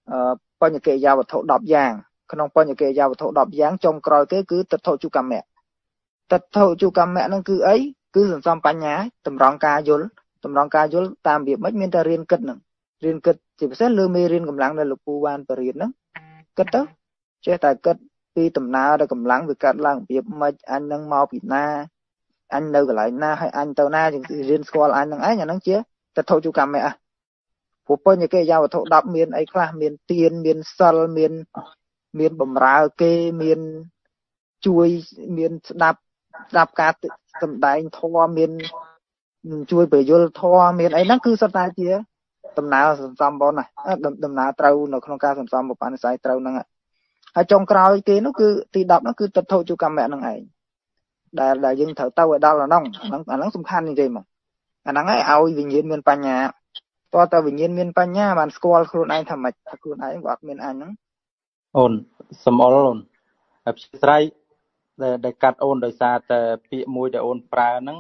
បញ្ញកិរិយាវត្ថុ10យ៉ាងក្នុងបញ្ញកិរិយាវត្ថុ10យ៉ាងចុងក្រោយគេគឺទិដ្ឋុជកម្មៈទិដ្ឋុជកម្មៈហ្នឹងគឺអីគឺសន្សំបញ្ញាតម្រង់ការយល់តាមរបៀបម៉េចមានតែរៀនគិតហ្នឹងរៀនគិតជាពិសេសលើមេរៀនកម្លាំងដែលលោកពូបានបរៀនហ្នឹងគិតទៅចេះតែគិតពីដំណើរដល់កម្លាំងវាកាត់ឡើងរបៀបម៉េចអញនឹងមកពីណាអញនៅកន្លែងណាហើយអញទៅណាយើងរៀនស្គាល់អញហ្នឹងឯងអាហ្នឹងជាទិដ្ឋុជកម្មៈព្រោះបញ្ញកិរិយាវត្ថុ10មានអីខ្លះមានទានមានសិលមានបំរើគេមានជួយមានស្ដាប់ការសម្ដែងធម៌មានជួយបញ្យលធម៌មានអីហ្នឹងគឺសុទ្ធតែជាដំណើរសន្សំបុណ្យណាដំណើរត្រូវនៅក្នុងការសន្សំបុព្វនិស្ស័យត្រូវហ្នឹងហើយចុងក្រោយគេនោះគឺទី10នោះគឺទិដ្ឋុជកម្មៈហ្នឹងឯងដែលយើងត្រូវទៅឲ្យដល់អាហ្នឹងសំខាន់និយាយមកអាហ្នឹងឲ្យវិញ្ញាណមានបញ្ញាតើតើវិញ្ញាណមានបញ្ញាបានស្គាល់ខ្លួនឯងថាម៉េចថាខ្លួនឯងវាអត់មានអញហ្នឹងអូនសំអល់អូនហើយផ្ស្រ័យដែលកាត់អូនដោយសារតែពាក្យមួយដែលអូនប្រើហ្នឹង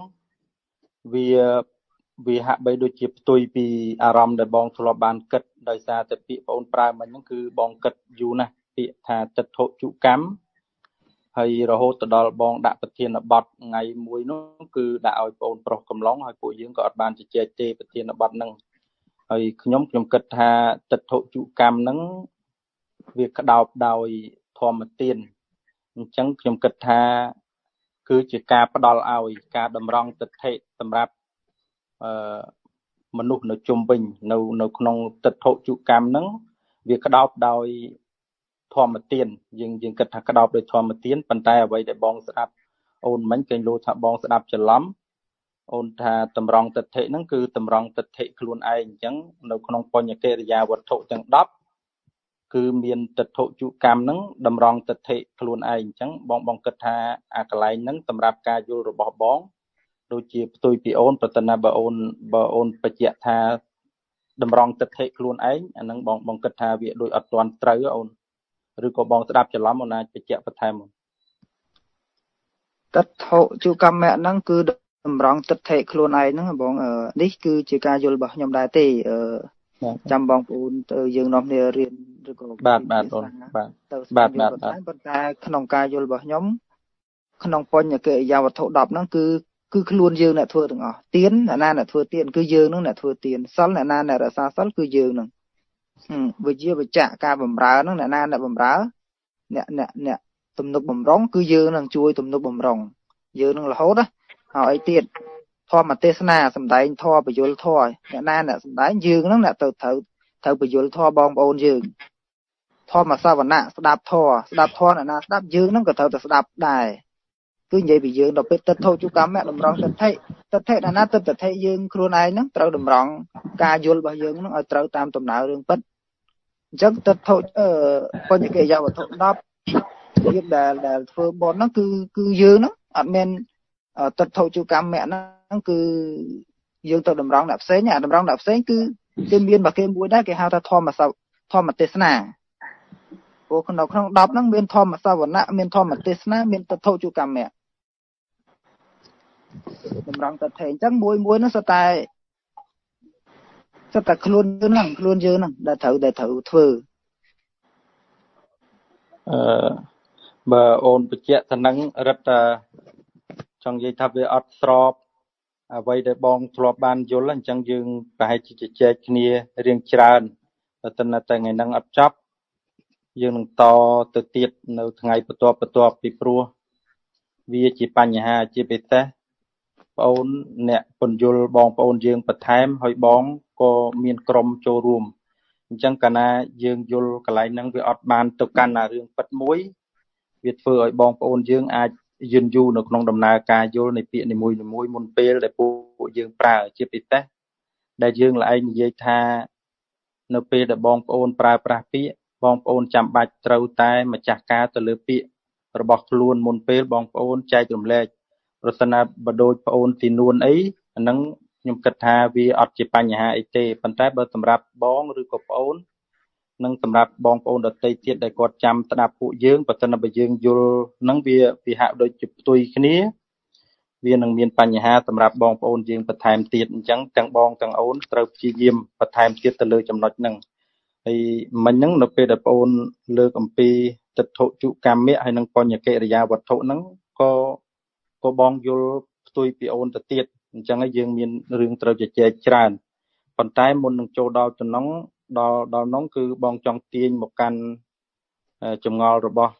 វាហាក់បីដូចជាផ្ទុយពីអារម្មណ៍ដែលបងធ្លាប់បានគិតដោយសារតែពាក្យបងប្រើមិញហ្នឹងគឺបងគិតយូរណាស់ពាក្យថាទិដ្ឋុជកម្មហើយរហូតទៅដល់បងដាក់ប្រធានបទថ្ងៃមួយនោះគឺដាក់ឲ្យបងប្រុសកំឡុងហើយពួកយើងក៏អត់បានជជែកទេប្រធានបទហ្នឹងហើយខ្ញុំគិតថាទិដ្ឋុជកម្មហ្នឹងវាក្តោបដោយធម្មទានអញ្ចឹងខ្ញុំគិតថាគឺជាការផ្ដល់ឲ្យការតម្រង់ទិដ្ឋិសម្រាប់មនុស្សនៅជុំវិញនៅក្នុងទិដ្ឋុជកម្មហ្នឹងវាក្តោបដោយធម្មទានយើងគិតថាក្តោបដោយធម្មទានប៉ុន្តែអ្វីដែលបងស្ដាប់អូនមិញគេលោថាបងស្ដាប់ច្រឡំអូនថាតម្រង់ទិដ្ឋិហ្នឹងគឺតម្រង់ទិដ្ឋិខ្លួនឯងអញ្ចឹងនៅក្នុងបញ្ញកិរិយាវត្ថុទាំង10គឺមានទិដ្ឋុជកម្មហ្នឹងតម្រង់ទិដ្ឋិខ្លួនឯងអញ្ចឹងបងគិតថាអាកន្លែងហ្នឹងសម្រាប់ការយល់របស់បងដូចជាផ្ទុយពីអូនប្រតិណាបើអូនបញ្ជាក់ថាតម្រង់ទិដ្ឋិខ្លួនឯងអាហ្នឹងបងគិតថាវាដូចអត់ទាន់ត្រូវអូនឬក៏បងស្ដាប់ច្រឡំអូនអាចបញ្ជាក់បន្ថែមទិដ្ឋុជកម្មៈហ្នឹងគឺតម្រង់ទិដ្ឋិខ្លួនឯងហ្នឹងបងនេះគឺជាការយល់របស់ខ្ញុំដែរទេចាំបងប្អូនទៅយើងនាំគ្នារៀនឬក៏បាទអូនបាទប៉ុន្តែក្នុងការយល់របស់ខ្ញុំក្នុងបញ្ញកិរិយាវត្ថុ10ហ្នឹងគឺខ្លួនយើងអ្នកធ្វើទាំងអស់ទានអ្នកណាអ្នកធ្វើទានគឺយើងនឹងអ្នកធ្វើទានសិលអ្នកណាអ្នករក្សាសិលគឺយើងនឹងវិជាបច្ចៈការបម្រើហ្នឹងអ្នកណាអ្នកបម្រើអ្នកទំនុកបំរុងគឺយើងនឹងជួយទំនុកបំរុងយើងនឹងរហូតហើយអីទៀតធម្មទេសនាសម្ដែងធម៌បញ្យលធម៌អ្នកណាអ្នកសម្ដែងយើងនឹងអ្នកទៅត្រូវបញ្យលធម៌បងប្អូនយើងធម្មសវណៈស្ដាប់ធម៌អ្នកណាស្ដាប់យើងនឹងក៏ត្រូវតែស្ដាប់ដែរគឺនិយាយពីយើងដល់ពេលទិដ្ឋុជកម្មៈតម្រង់ទិដ្ឋិណាណាទិដ្ឋិយើងខ្លួនឯងហ្នឹងត្រូវតម្រង់ការយល់របស់យើងហ្នឹងឲ្យត្រូវតាមដំណើររឿងពិតអញ្ចឹងទិដ្ឋុបញ្ញកិរិយាវត្ថុ10រៀបដែលធ្វើបុណ្យហ្នឹងគឺយើងហ្នឹងអត់មានទិដ្ឋុជកម្មៈហ្នឹងគឺយើងទៅតម្រង់អ្នកផ្សេងតម្រង់អ្នកផ្សេងគឺមានរបស់គេមួយដែរគេហៅថាធម្មទេសនាព្រោះក្នុង10ហ្នឹងមានធម្មសវណៈមានធម្មទេសនាមានទិដ្ឋុជកម្មៈតម្រង់ទិដ្ឋិអញ្ចឹងមួយហ្នឹងសុទ្ធតែខ្លួនយើងហ្នឹងដែលត្រូវធ្វើបើអូនបញ្ជាក់ទៅនឹងរឹតតែចង់និយាយថាវាអត់ស្របអ្វីដែលបងធ្លាប់បានយល់អញ្ចឹងយើងប្រហែលជាជជែកគ្នារៀងច្រើនតែថ្ងៃហ្នឹងអត់ចប់យើងនឹងតទៅទៀតនៅថ្ងៃបន្ទាប់ពីព្រោះវាជាបញ្ហាជាពិសេសបងអូនអ្នកពន្យល់បងប្អូនយើងបន្ថែមហើយបងក៏មានក្រុមចូលរួមអញ្ចឹងកាលណាយើងយល់កន្លែងហ្នឹងវាអត់បានទៅកាន់អារឿងពិតមួយវាធ្វើឲ្យបងប្អូនយើងអាចយឺនយូរនៅក្នុងដំណើរការយល់នៃពាក្យនីមួយមុនពេលដែលពួកយើងប្រើជាពិសេសដែលយើងឡើងនិយាយថានៅពេលដែលបងប្អូនប្រើប្រាស់ពាក្យបងប្អូនចាំបាច់ត្រូវតែម្ចាស់ការទៅលើពាក្យរបស់ខ្លួនមុនពេលបងប្អូនចែករំលែកប្រសិនណាបើដូចប្អូនទីនួនអីអាហ្នឹងខ្ញុំគិតថាវាអត់ជាបញ្ហាអីទេប៉ុន្តែបើសម្រាប់បងឬក៏ប្អូននិងសម្រាប់បងប្អូនដទៃទៀតដែលគាត់ចាំស្ដាប់ពួកយើងបើសិនបើយើងយល់ហ្នឹងវាហាក់ដូចជាផ្ទុយគ្នាវានឹងមានបញ្ហាសម្រាប់បងប្អូនយើងបន្ថែមទៀតអញ្ចឹងទាំងបងទាំងអូនត្រូវព្យាយាមបន្ថែមទៀតទៅលើចំណុចហ្នឹង thì mình nắng nó về đập ôn lừa cầm pi tịch thụ trụ cam mẹ hay năng con nhà kệ ra vật thụ nắng có bong vô tôi bị ôn tiệt chẳng ai dương miền rừng trời chạy tràn còn trái môn năng châu đào cho nóng đào nóng cứ bong trong tiên một căn chùm ngò rồi bo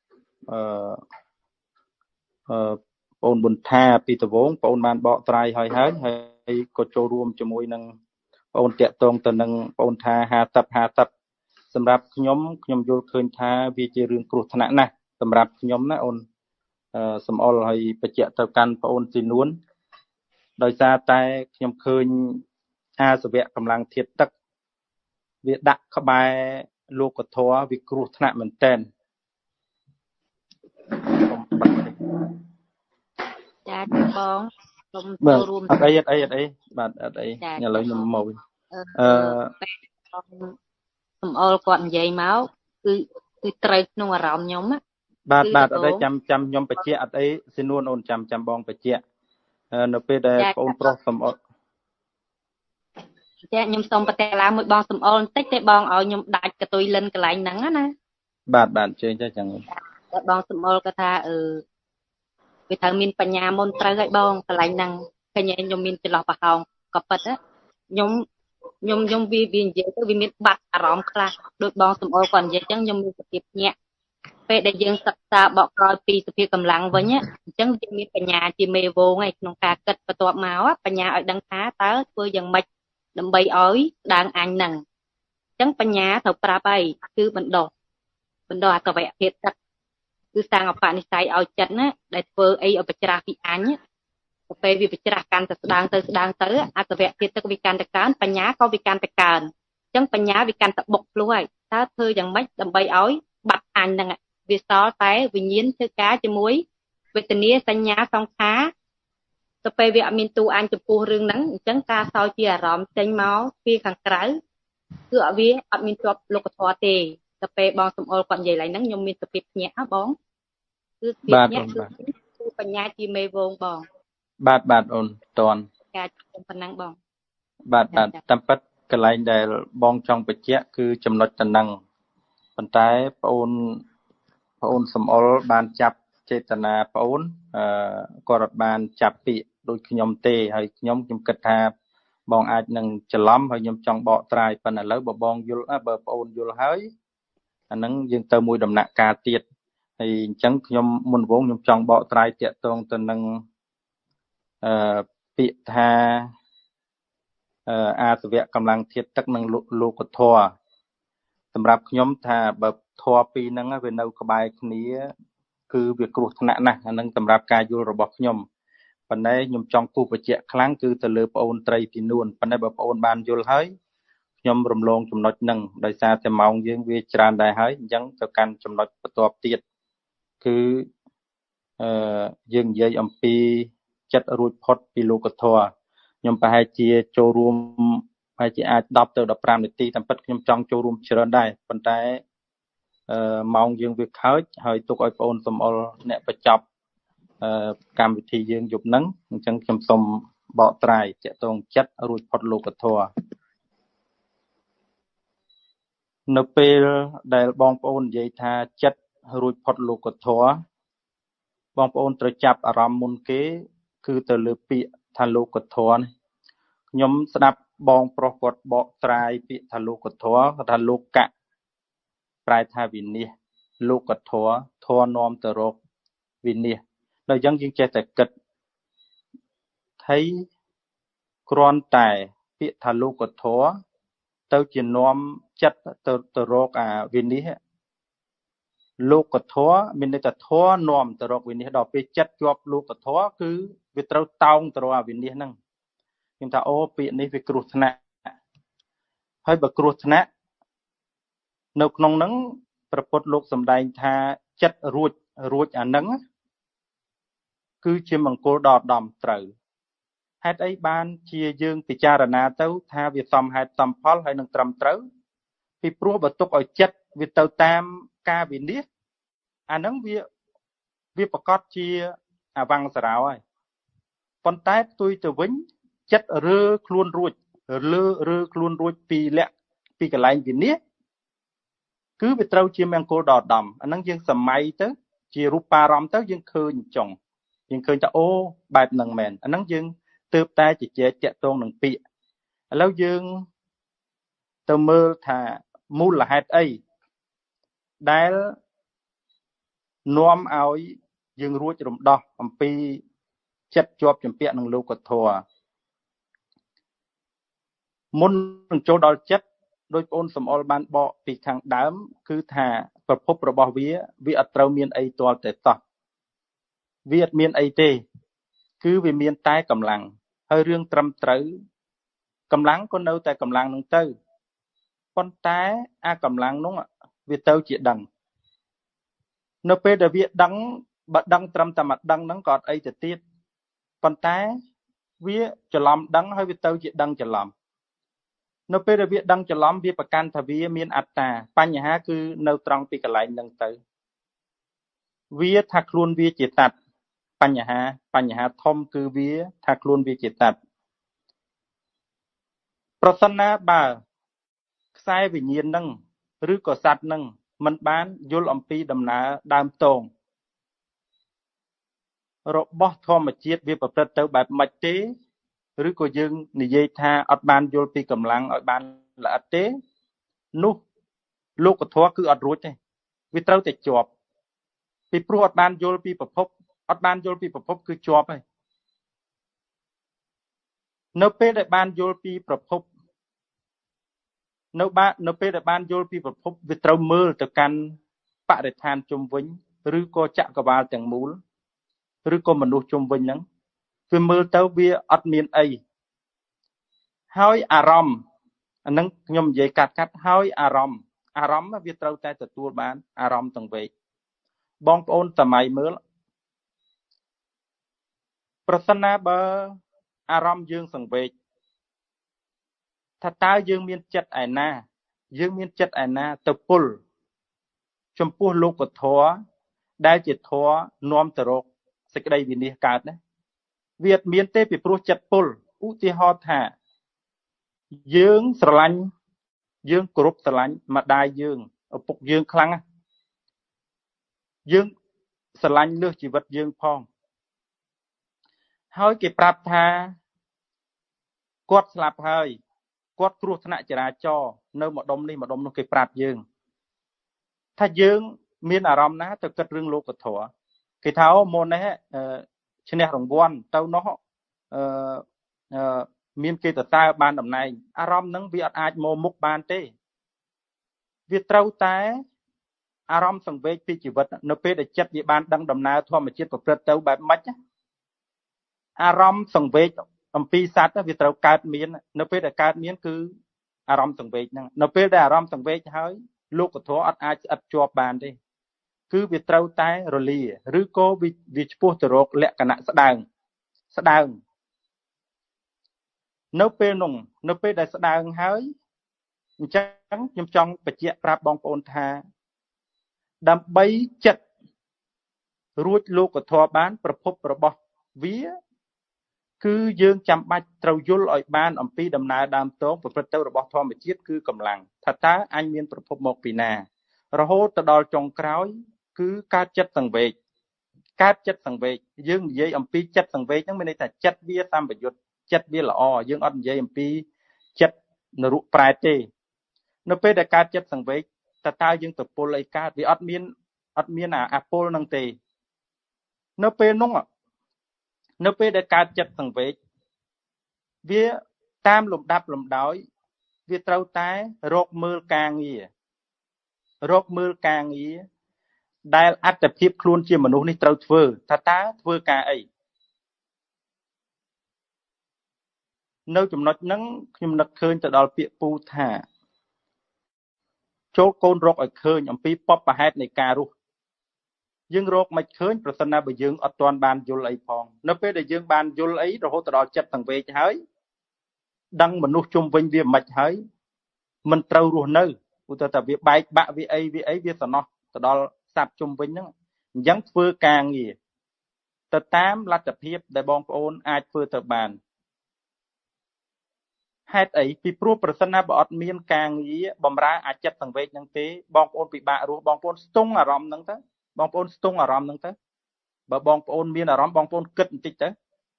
ôn buồn tha pi tờ vốn ôn man bọ trai hơi hết hay có châu ruộng cho môi năng ôn tiệt tông tờ năng ôn tha hà tậpสำหรับខ្ញុំយល់ឃើញថាវាជារឿងគ្រោះថ្នាក់ណាស់សម្រាប់ខ្ញុំណាអូនសំអល់ឲ្យបច្ចៈទៅកាន់បងអូនទីនួនដោយសារតែខ្ញុំឃើញអាសវៈកម្លាំងធាតុទឹកវាដាក់ក្បែរលោកធម៌វាគ្រោះថ្នាក់មែនទែនចាបងសូមចូលរួមអត់អីបាទអត់អីឥឡូវខ្ញុំមកវិញសំអល់គាត់និយាយមកគឺត្រូវក្នុងអារម្មណ៍ខ្ញុំណាបាទអត់អីចាំខ្ញុំបញ្ជាក់អត់អីស៊ីនួនអូនចាំបងបញ្ជាក់នៅពេលដែលបងប្រុសសំអល់ចាខ្ញុំសូមប្រទះឡាមួយបងសំអល់បន្តិចទេបងឲ្យខ្ញុំដាច់កតុយលិនកន្លែងហ្នឹងណាបាទជើញចឹងតែបងសំអល់គាត់ថាវាត្រូវមានបញ្ញាមុនត្រូវឲ្យបងកន្លែងហ្នឹងឃើញខ្ញុំមានចន្លោះប្រហោងក៏ប៉ិតខ្ញុំវានិយាយទៅវាមានបាត់អារម្មណ៍ខ្លះដូចបងសំអល់គាត់និយាយចឹងខ្ញុំមានសភាពញាក់ពេលដែលយើងសិក្សាបកក្រោយពីសភាពកម្លាំងវិញអញ្ចឹងវាមានបញ្ញាជាមេវងឯក្នុងការគិតបន្ទាប់មកបញ្ញាឲ្យដឹងថាតើធ្វើយ៉ាងម៉េចដើម្បីឲ្យដើងអញហ្នឹងអញ្ចឹងបញ្ញាត្រូវប្រាប់ហើយគឺបណ្ដោះអកវៈភាពទឹកគឺសាងអបនិស្ស័យឲ្យចិត្តណាដែលធ្វើអីឲ្យបច្រាស់ពីអញទៅពេលវាបច្រាស់កាន់តែស្ដាងទៅអកវៈភាពទឹកវាកាន់តែកើនបញ្ញាក៏វាកាន់តែកើនអញ្ចឹងបញ្ញាវាកាន់តែបុកខ្លួនហើយតើធ្វើយ៉ាងម៉េចដើម្បីឲ្យបាត់អញហ្នឹងវាសល់តែវិញ្ញាណធ្វើការជាមួយវេទនាសញ្ញាសង្ខារទៅពេលវាអត់មានតួអញចំពោះរឿងហ្នឹងអញ្ចឹងការសោយជាអារម្មណ៍ចេញមកពីខាងក្រៅគឺវាអត់មានជាប់លោកធម៌ទេទៅពេលបងសំអល់គាត់និយាយឡើងហ្នឹងខ្ញុំមានសភាពភ្ញាក់បងគឺសភាពភ្ញាក់គឺបញ្ញាជាមេវងបងបាទអូនតន់ការចំប៉ុណ្ណឹងបងបាទតាមពិតកន្លែងដែលបងចង់បញ្ជាក់គឺចំណុចតំណឹងប៉ុន្តែបងអូនសំអល់បានចាប់ចេតនាបងអូនគាត់អត់បានចាប់ពាក្យដូចខ្ញុំទេហើយខ្ញុំគិតថាបងអាចនឹងច្រឡំហើយខ្ញុំចង់បកត្រាយប៉ុន្តែឥឡូវបើបងយល់បើបងអូនយល់ហើយអាហ្នឹងយើងទៅមួយដំណាក់កាលទៀតហើយអញ្ចឹងខ្ញុំមុនវងខ្ញុំចង់បកត្រាយតាក់ទងទៅនឹងពាក្យថាអាសវៈកម្លាំងធាតុទឹកនិងលោកធម៌សម្រាប់ខ្ញុំថាបើធម៌ពីរហ្នឹងវានៅក្បែរគ្នាគឺវាគ្រោះថ្នាក់ណាស់អាហ្នឹងសម្រាប់ការយល់របស់ខ្ញុំប៉ុន្តែខ្ញុំចង់គូសបញ្ជាក់ខ្លាំងគឺទៅលើប្អូនត្រីទីនួនប៉ុន្តែបើប្អូនបានយល់ហើយខ្ញុំរំលងចំណុចហ្នឹងដោយសារតែម៉ោងយើងវាច្រើនដែរហើយអញ្ចឹងទៅកាន់ចំណុចបន្ទាប់ទៀតគឺយើងនិយាយអំពីចិត្តរួចផុតពីលោកធម៌ខ្ញុំប្រហែលជាចូលរួមប្រហែលជាអាច10ទៅ15នាទីតាមពិតខ្ញុំចង់ចូលរួមច្រើនដែរប៉ុន្តែម៉ោងយើងវាខើចហើយទុកឲ្យបងអូនសំអល់អ្នកបញ្ចប់កម្មវិធីយើងយប់ហ្នឹងអញ្ចឹងខ្ញុំសូមបកត្រាយតាក់ទងចិត្តរួចផុតលោកធម៌នៅពេលដែលបងប្អូននិយាយថាចិត្តរួចផុតលោកធម៌បងប្អូនត្រូវចាប់អារម្មណ៍មុនគេគឺទៅលើពាក្យថាលោកធម៌ខ្ញុំស្ដាប់បងប្រុសគាត់បកត្រាយពាក្យថាលោកធម៌គាត់ថាលោកៈប្រែថាវិនិច្ឆ័យលោកធម៌ធម៌នាំទៅរកវិនិច្ឆ័យដល់អញ្ចឹងយើងចេះតែគិតថាគ្រាន់តែពាក្យថាលោកធម៌ទៅជានាំចិត្តទៅរកអាវិនិច្ឆ័យលោកធម៌មានន័យថាធម៌នាំទៅរកវិនិច្ឆ័យដល់ពេលចិត្តជាប់លោកធម៌គឺវាត្រូវតោងទៅរកអាវិនិច្ឆ័យហ្នឹងខ្ញុំថាអូពាក្យនេះវាគ្រោះថ្នាក់ហើយបើគ្រោះថ្នាក់នៅក្នុងហ្នឹងព្រះពុទ្ធលោកសម្ដែងថាចិត្តរួចអាហ្នឹងគឺជាមង្គលដ៏ឧត្តមត្រូវហេតុអីបានជាយើងពិចារណាទៅថាវាសមហេតុសមផលហើយនឹងត្រឹមត្រូវពីព្រោះបើទុកឲ្យចិត្តវាទៅតាមការវិនិច្ឆ័យអាហ្នឹងវាប្រកាសជាអវង្សរោហើយប៉ុន្តែផ្ទុយទៅវិញចិត្តរើខ្លួនរួចពីកន្លែងវិនិច្ឆ័យ cứ việc trâu chim mang cô đỏ đầm anh năng dương sầm máy tới chỉ rupa rom tới dương khơi chồng dương khơi cho ô bài nằng mền anh năng dương tớp tay chỉ chế chẹt tôn nằng pị lâu dương tơ mơ thà mu là hạt ấy đái nôm áo dương ruột rụm đỏ âm pi chất chọp chấm pẹ nằng lô cột thua muốn chỗ đó chất đôi ôn sầm ol ban bọពីខាងដើមគឺថាប្រភពរបស់វាអត់ត្រូវមានអីទាល់តែតោះវាអត់មានអីទេគឺវាមានតែកម្លាំងហើយរឿងត្រឹមត្រូវកម្លាំងក៏នៅតែកម្លាំងនឹងទៅប៉ុន្តែអាកម្លាំងនោះវាទៅជាដឹងនៅពេលដែលវាដឹងបើដឹងត្រឹមតែមកដឹងហ្នឹងក៏អត់អីទៅទៀតប៉ុន្តែវាច្រឡំដឹងហើយវាទៅជាដឹងច្រឡំនៅពេលដែលវាដឹងច្រឡំវាប្រកាន់ថាវាមានអត្តាបញ្ហាគឺនៅត្រង់ពីកន្លែងហ្នឹងទៅវាថាខ្លួនវាជាតត្តបញ្ហាធំគឺវាថាខ្លួនវាជាតត្តប្រសិនណាបើខ្សែវិញ្ញាណហ្នឹងឬក៏សត្វហ្នឹងមិនបានយល់អំពីដំណើរដើមតងរបស់ធម្មជាតិវាប្រព្រឹត្តទៅបែបម៉េចទេឬក៏យើងនិយាយថាអត់បានយល់ពីកម្លាំងឲ្យបានល្អិតទេនោះលោកធម៌គឺអត់រួចទេវាត្រូវតែជាប់ពីព្រោះអត់បានយល់ពីប្រភពអត់បានយល់ពីប្រភពគឺជាប់ហើយនៅពេលដែលបានយល់ពីប្រភពនៅពេលដែលបានយល់ពីប្រភពវាត្រូវមើលទៅកាន់បរិស្ថានជុំវិញឬក៏ចក្រវាឡទាំងមូលឬក៏មនុស្សជុំវិញហ្នឹងវាមើលទៅវាអត់មានអីហើយអារម្មណ៍អានឹងខ្ញុំនិយាយកាត់ហើយអារម្មណ៍វាត្រូវតែទទួលបានអារម្មណ៍ទាំងវេកបងប្អូនសម័យមើលប្រសិនណាបើអារម្មណ៍យើងសង្វេគថាតើយើងមានចិត្តឯណាទៅពុលចំពោះលោកធម៌ដែលជាធម៌នាំទៅរកសេចក្តីវិនិច្ឆ័យកើតណាវាអត់មានទេពីព្រោះចិត្តពុលឧទាហរណ៍ថាយើងស្រឡាញ់យើងគោរពស្រឡាញ់ម្ដាយយើងឪពុកយើងខ្លាំងណាស់យើងស្រឡាញ់លើសជីវិតយើងផងហើយគេប្រាប់ថាគាត់ស្លាប់ហើយគាត់គ្រោះថ្នាក់ចរាចរណ៍នៅម្ដុំនេះម្ដុំនោះគេប្រាប់យើងថាយើងមានអារម្មណ៍ណាទៅគិតរឿងលោកធម៌គេថាអូមុននេះឈ្នះរង្វាន់ទៅនោះមានគេទៅតើបានតំណែងអារម្មណ៍ហ្នឹងវាអត់អាចមកមុខបានទេវាត្រូវតែអារម្មណ៍សង្វេគពីជីវិតនៅពេលដែលចិត្តវាបានដឹងដំណើរធម្មជាតិប្រព្រឹត្តទៅបែបម៉េចអារម្មណ៍សង្វេគអំពីសត្វវាត្រូវកើតមាននៅពេលដែលកើតមានគឺអារម្មណ៍សង្វេគហ្នឹងនៅពេលដែលអារម្មណ៍សង្វេគហើយលោកធម៌អត់អាចស្អិតជាប់បានទេគឺវាត្រូវតែរលាឬក៏វាឆ្ពោះទៅរកលក្ខណៈស្ដើងនៅពេលនោះនៅពេលដែលស្ដើងហើយអញ្ចឹងខ្ញុំចង់បញ្ជាក់ប្រាប់បងប្អូនថាដើម្បីចិត្តរួចលោកធម៌បានប្រភពរបស់វាគឺយើងចាំបាច់ត្រូវយល់ឲ្យបានអំពីដំណើរដើមតងប្រព្រឹត្តទៅរបស់ធម្មជាតិគឺកម្លាំងថាតើអញមានប្រភពមកពីណារហូតទៅដល់ចុងក្រោយគឺកើតចិត្តសង្វេគយើងនិយាយអំពីចិត្តសង្វេគហ្នឹងមានន័យថាចិត្តវាសម្បយុទ្ធចិត្តវាល្អយើងអត់និយាយអំពីចិត្តនរុប្រែតទេនៅពេលដែលកើតចិត្តសង្វេគតើយើងទៅពុលអីកើតវាអត់មានអាពុលហ្នឹងទេនៅពេលនោះនៅពេលដែលកើតចិត្តសង្វេគវាតាមលំដាប់លំដោយវាត្រូវតែរកមើលការងារដែលអត្តភាពខ្លួនជាមនុស្សនេះត្រូវធ្វើថាតើធ្វើការអីនៅចំណុចហ្នឹងខ្ញុំនឹកឃើញទៅដល់ពាក្យពូថាចូលកូនរកឲ្យឃើញអំពីបបហេតុនៃការរស់យើងរកមិនឃើញប្រសិនណាបើយើងអត់ទាន់បានយល់អីផងនៅពេលដែលយើងបានយល់អីរហូតដល់ចិត្តសង្វេគហើយដឹងមនុស្សជុំវិញវាមិនហើយមិនត្រូវរស់នៅឧទាហរណ៍ថាវាបែកបាក់វាអីវាសំណោះទៅដល់សត្វជុំវិញហ្នឹងអញ្ចឹងធ្វើការងារទៅតាមលទ្ធភាពដែលបងប្អូនអាចធ្វើទៅបាន hết ấy vì pro persona bọt miên càng ý bầm ra ai chất thằng về năng tế bong ôn bị bạ rồi bong ôn stung à rom năng tới bong ôn stung à rom năng tới bà bong ôn miên à rom bong ôn kịch tích tới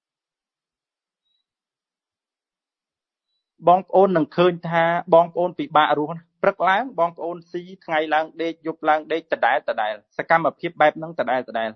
bong ôn năng khơi tha bong ôn bị bạ rồi rất láng bong ôn xí ngày lang đê dục lang đê tật đại sẽ cam mà phiếp bẹp năng tật đại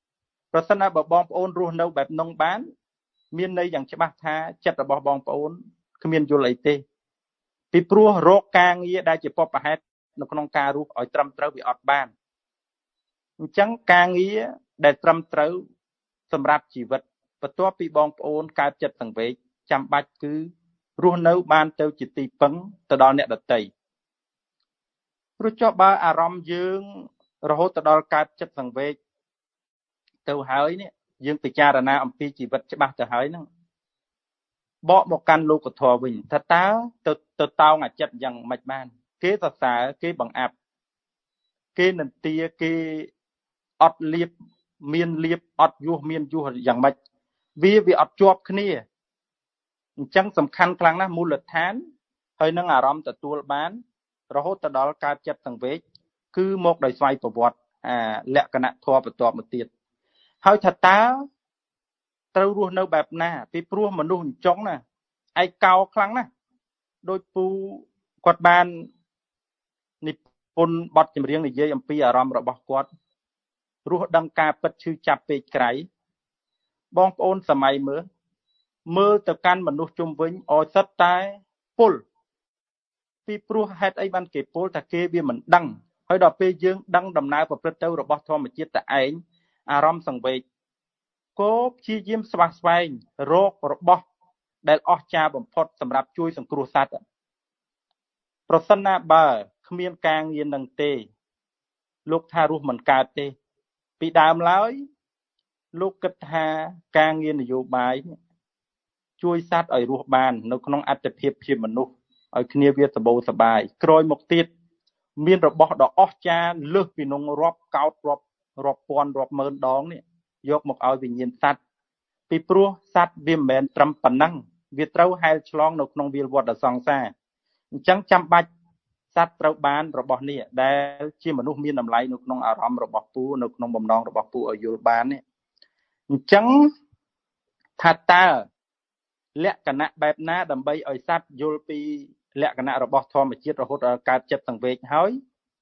persona bong ôn rồi nâu bẹp nông bán miên nàyอย่างច្បាស់ថាចិត្តរបស់បងប្អូនគ្មានយល់អីទេពីព្រោះរោគការងារដែលជាបបប្រហែតនៅក្នុងការរស់ឲ្យត្រឹមត្រូវវាអត់បានអញ្ចឹងការងារដែលត្រឹមត្រូវសម្រាប់ជីវិតបន្ទាប់ពីបងប្អូនកើតចិត្តសង្វេគចាំបាច់គឺរស់នៅបានទៅជាទីពឹងទៅដល់អ្នកដទៃព្រោះចុះបើអារម្មណ៍យើងរហូតទៅដល់កើតចិត្តសង្វេគទៅហើយនេះយើងពិចារណាអំពីជីវិតច្បាស់ទៅហើយហ្នឹងបកមកកាន់លោកធម៌វិញថាតើទៅតោងអាចិត្តយ៉ាងម៉េចបានគេសរសើរគេបង្អាប់គេនន្ទាគេអត់លៀបមានលៀបអត់យុះមានយុះយ៉ាងម៉េចវាអត់ជាប់គ្នាអញ្ចឹងសំខាន់ខ្លាំងណាស់មូលដ្ឋានហើយនឹងអារម្មណ៍ទទួលបានរហូតទៅដល់កើតចិត្តសង្វេគគឺមកដោយស្វ័យប្រវត្តិលក្ខណៈធម៌បន្ទាប់មកទៀតហើយថាតើត្រូវរស់នៅបែបណាពីព្រោះមនុស្សអញ្ចឹងណាឯកោខ្លាំងណាស់ដោយពូគាត់បាននិពន្ធបទចម្រៀងនិយាយអំពីអារម្មណ៍របស់គាត់រស់ដឹងការពិតឈឺចាប់ពេកក្រៃបងប្អូនសម័យមើលទៅកាន់មនុស្សជុំវិញឲ្យសិតតែពុលពីព្រោះហេតុអីបានគេពុលថាគេវាមិនដឹងហើយដល់ពេលយើងដឹងដំណើរប្រព្រឹត្តទៅរបស់ធម្មជាតិតែឯងអារម្មណ៍សង្វេគក៏ព្យាយាមស្វះស្វែងរករបស់ដែលអស្ចារ្យបំផុតសម្រាប់ជួយសង្គ្រោះសត្វប្រសិនណាបើគ្មានការងារនឹងទេលោកថារស់មិនកើតទេពីដើមឡើយលោកគិតថាការងារនយោបាយជួយសត្វឲ្យរស់បាននៅក្នុងអត្តភាពជាមនុស្សឲ្យគ្នាវាសបោសបាយក្រោយមកទៀតមានរបស់ដ៏អស្ចារ្យលើសពីនងរាប់កោតរាប់ពាន់រាប់ម៉ឺនដងនេះយកមកឲ្យវិញ្ញាណសត្វពីព្រោះសត្វវាមិនមែនត្រឹមប៉ុណ្ណឹងវាត្រូវហែលឆ្លងនៅក្នុងវាលវដ្តសង្សារអញ្ចឹងចាំបាច់សត្វត្រូវបានរបស់នេះដែលជាមនុស្សមានតម្លៃនៅក្នុងអារម្មណ៍របស់ពូនៅក្នុងបំណងរបស់ពូឲ្យយល់បាននេះអញ្ចឹងថាតើលក្ខណៈបែបណាដើម្បីឲ្យសត្វយល់ពីលក្ខណៈរបស់ធម្មជាតិរហូតដល់កើតចិត្តសង្វេគហើយ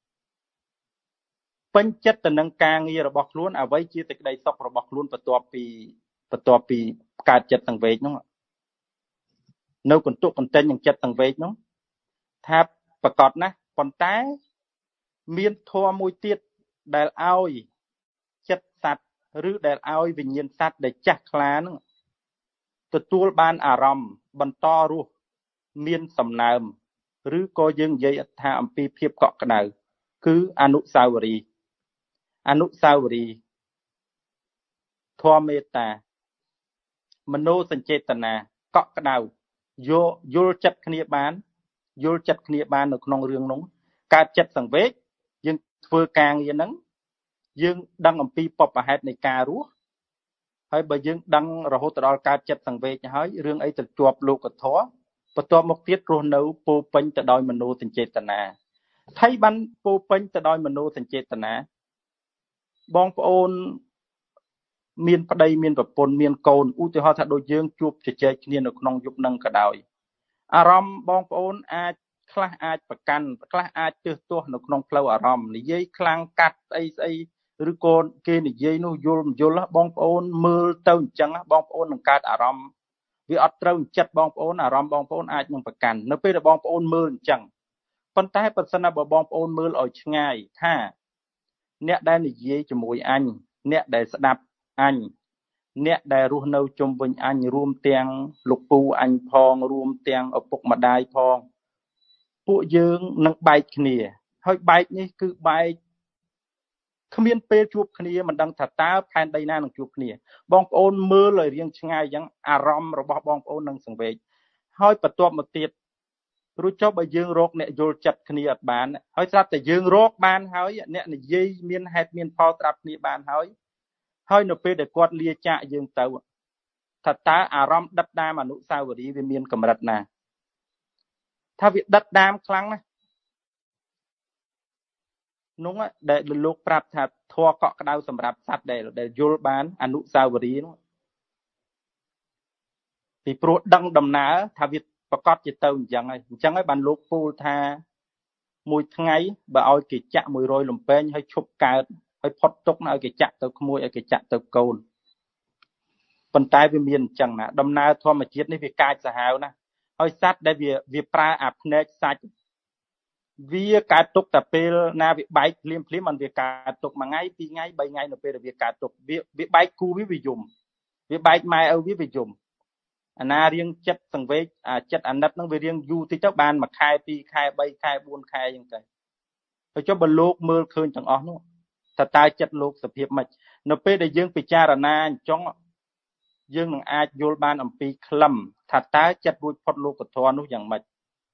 ពេញចិត្តទៅនឹងការងាររបស់ខ្លួនអ្វីជាសេចក្តីសុខរបស់ខ្លួនបន្ទាប់ពីកើតចិត្តសង្វេគនោះនៅកន្ទុកកន្ទិញនឹងចិត្តសង្វេគនោះថាប្រកបណាស់ប៉ុន្តែមានធម៌មួយទៀតដែលឲ្យចិត្តសត្វឬដែលឲ្យវិញ្ញាណសត្វដែលចាស់ខ្លានឹងទទួលបានអារម្មណ៍បន្តរស់មានសំណើមឬក៏យើងនិយាយថាអំពីភាពកក់ក្ដៅគឺអនុស្សាវរីយ៍ធម៌មេត្តាមនោសញ្ចេតនាកក់ក្ដៅយល់ចិត្តគ្នាបាននៅក្នុងរឿងនោះកើតចិត្តសង្វេគយើងធ្វើការងារហ្នឹងយើងដឹងអំពីបបហេតុនៃការរស់ហើយបើយើងដឹងរហូតដល់កើតចិត្តសង្វេគហើយរឿងអីទៅជាប់លោកធម៌បន្ទាប់មកទៀតរស់នៅពោពេញទៅដោយមនោសញ្ចេតនាថៃបានពោពេញទៅដោយមនោសញ្ចេតនាបងប្អូនមានប្តីមានប្រពន្ធមានកូនឧទាហរណ៍ថាដូចយើងជួបជជែកគ្នានៅក្នុងយុគនឹងក៏ដោយអារម្មណ៍បងប្អូនខ្លះអាចប្រកាន់ខ្លះអាចទើសទាស់នៅក្នុងផ្លូវអារម្មណ៍និយាយខ្លាំងកាត់ស្អីឬក៏គេនិយាយនោះយល់បងប្អូនមើលទៅអញ្ចឹងបងប្អូននឹងកើតអារម្មណ៍វាអត់ត្រូវចិត្តបងប្អូនអារម្មណ៍បងប្អូនអាចនឹងប្រកាន់នៅពេលដែលបងប្អូនមើលអញ្ចឹងប៉ុន្តែបើសិនណាបងប្អូនមើលឲ្យឆ្ងាយថាអ្នកដែលនិយាយជាមួយអញអ្នកដែលស្ដាប់អញអ្នកដែលរស់នៅជុំវិញអញរួមទាំងលោកពូអញផងរួមទាំងឪពុកម្ដាយផងពួកយើងនឹងបែកគ្នាហើយបែកនេះគឺបែកគ្មានពេលជួបគ្នាមិនដឹងថាតើផែនដីណានឹងជួបគ្នាបងប្អូនមើលឲ្យរៀងឆ្ងាយអញ្ចឹងអារម្មណ៍របស់បងប្អូននឹងសង្វេគហើយបន្ទាប់មកទៀតរួចចុះបើយើងរកអ្នកយល់ចិត្តគ្នាអត់បានហើយស្រាប់តែយើងរកបានហើយអ្នកនិយាយមានហេតុមានផលស្រាប់គ្នាបានហើយនៅពេលដែលគាត់លាចាកយើងទៅថាតើអារម្មណ៍ដិតដាមអនុស្សាវរីយ៍វាមានកម្រិតណា tha việc đất đam khăng này đúng á để lúc prap thà thua cọ cái đau sầm rạp sắt để vô bán anu sao vừa đi thì pro đăng đầm ná thà việcประกอบจิตเตอร์chẳng ấy bàn lúcปูtha mùi ngay bà oi kì chạ mùi rồi lùm bên hay chụp cài hay phót tốc nó kì chạ tàu mùi kì chạ tàu cồn phần tay về miền chẳng nè đầm ná thua mà chết này vì cài xã hào nè hơi sát đây vì pra áp nét sạch vì cài tốc tập pe na vì bike liêm phímมันvì cài tốc mà ngay pi ngay bay ngay nó pe là vì cài tốc vì bike cu vì dùng vì bike mai ở vì dùng anh riêng chất từng với chất anh đắp nó về riêng du thì các bạn mà khai pi khai bay khai buôn khai như vậy rồi cho bờ lục mưa khơi chẳng ó nó thật tai chất lục sập hiệp mạch nó pe để dương bị cha na trong dương là ai vô ban âm pi khlam thật tai chất đuôi phật lục của thọ nóอย่างmạch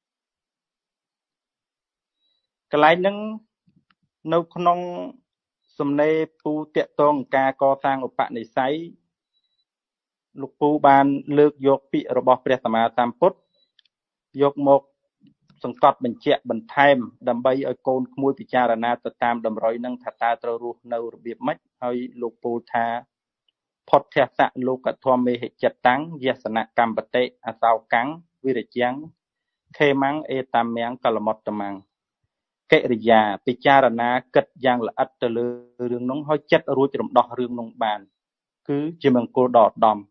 cái lại nâng nấu không sầm nê pu tiệt tông ca co sang ở bạn này sấyลูกปูบานเลือกยกปีระบอบเปรียสมาตามพุทธยกหมกสังกัดบัญชีบัญไทม์ดำใบไอโกนขโมยพิจารณาตามดำร้อยนั่งถัดตาตรูในระเบียบมัดให้ลูกปูทาพอดเทศะลูกกระทอมเมหิจัดตั้งยศนกรรมปเตอาสาวกังวิริยังเคมังเอตามเมียงกลมอตมังเกริยาพิจารณาเกิดยังละอัตตะลือเรื่องน้องให้จัดรู้จมดอกเรื่องน้องบานคือจิมังโกดอดดอม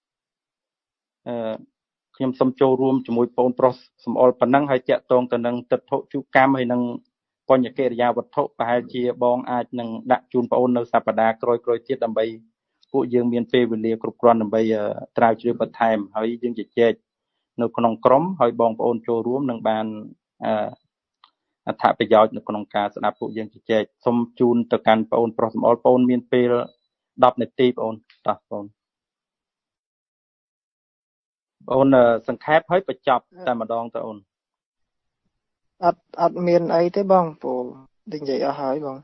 ខ្ញុំសូមចូលរួមជាមួយបងប្រុសសំអល់ប៉ុណ្ណឹងហើយតាក់ទងទៅនឹងទិដ្ឋុជកម្មហើយនឹងបញ្ញកិរិយាវត្ថុប្រហែលជាបងអាចនឹងដាក់ជូនបងនៅសប្តាហ៍ក្រោយៗទៀតដើម្បីពួកយើងមានពេលវេលាគ្រប់គ្រាន់ដើម្បីត្រាវជ្រាវបន្ថែមហើយយើងជជែកនៅក្នុងក្រុមហើយបងប្អូនចូលរួមនឹងបានអត្ថប្រយោជន៍នៅក្នុងការស្ដាប់ពួកយើងជជែកសូមជូនទៅកាន់បងប្រុសសំអល់បងមានពេល10នាទីបងតោះបងអូនសង្ខេបឲ្យបញ្ចប់តែម្ដងទៅអូនអត់មានអីទេបងពូនិយាយអស់ហើយបង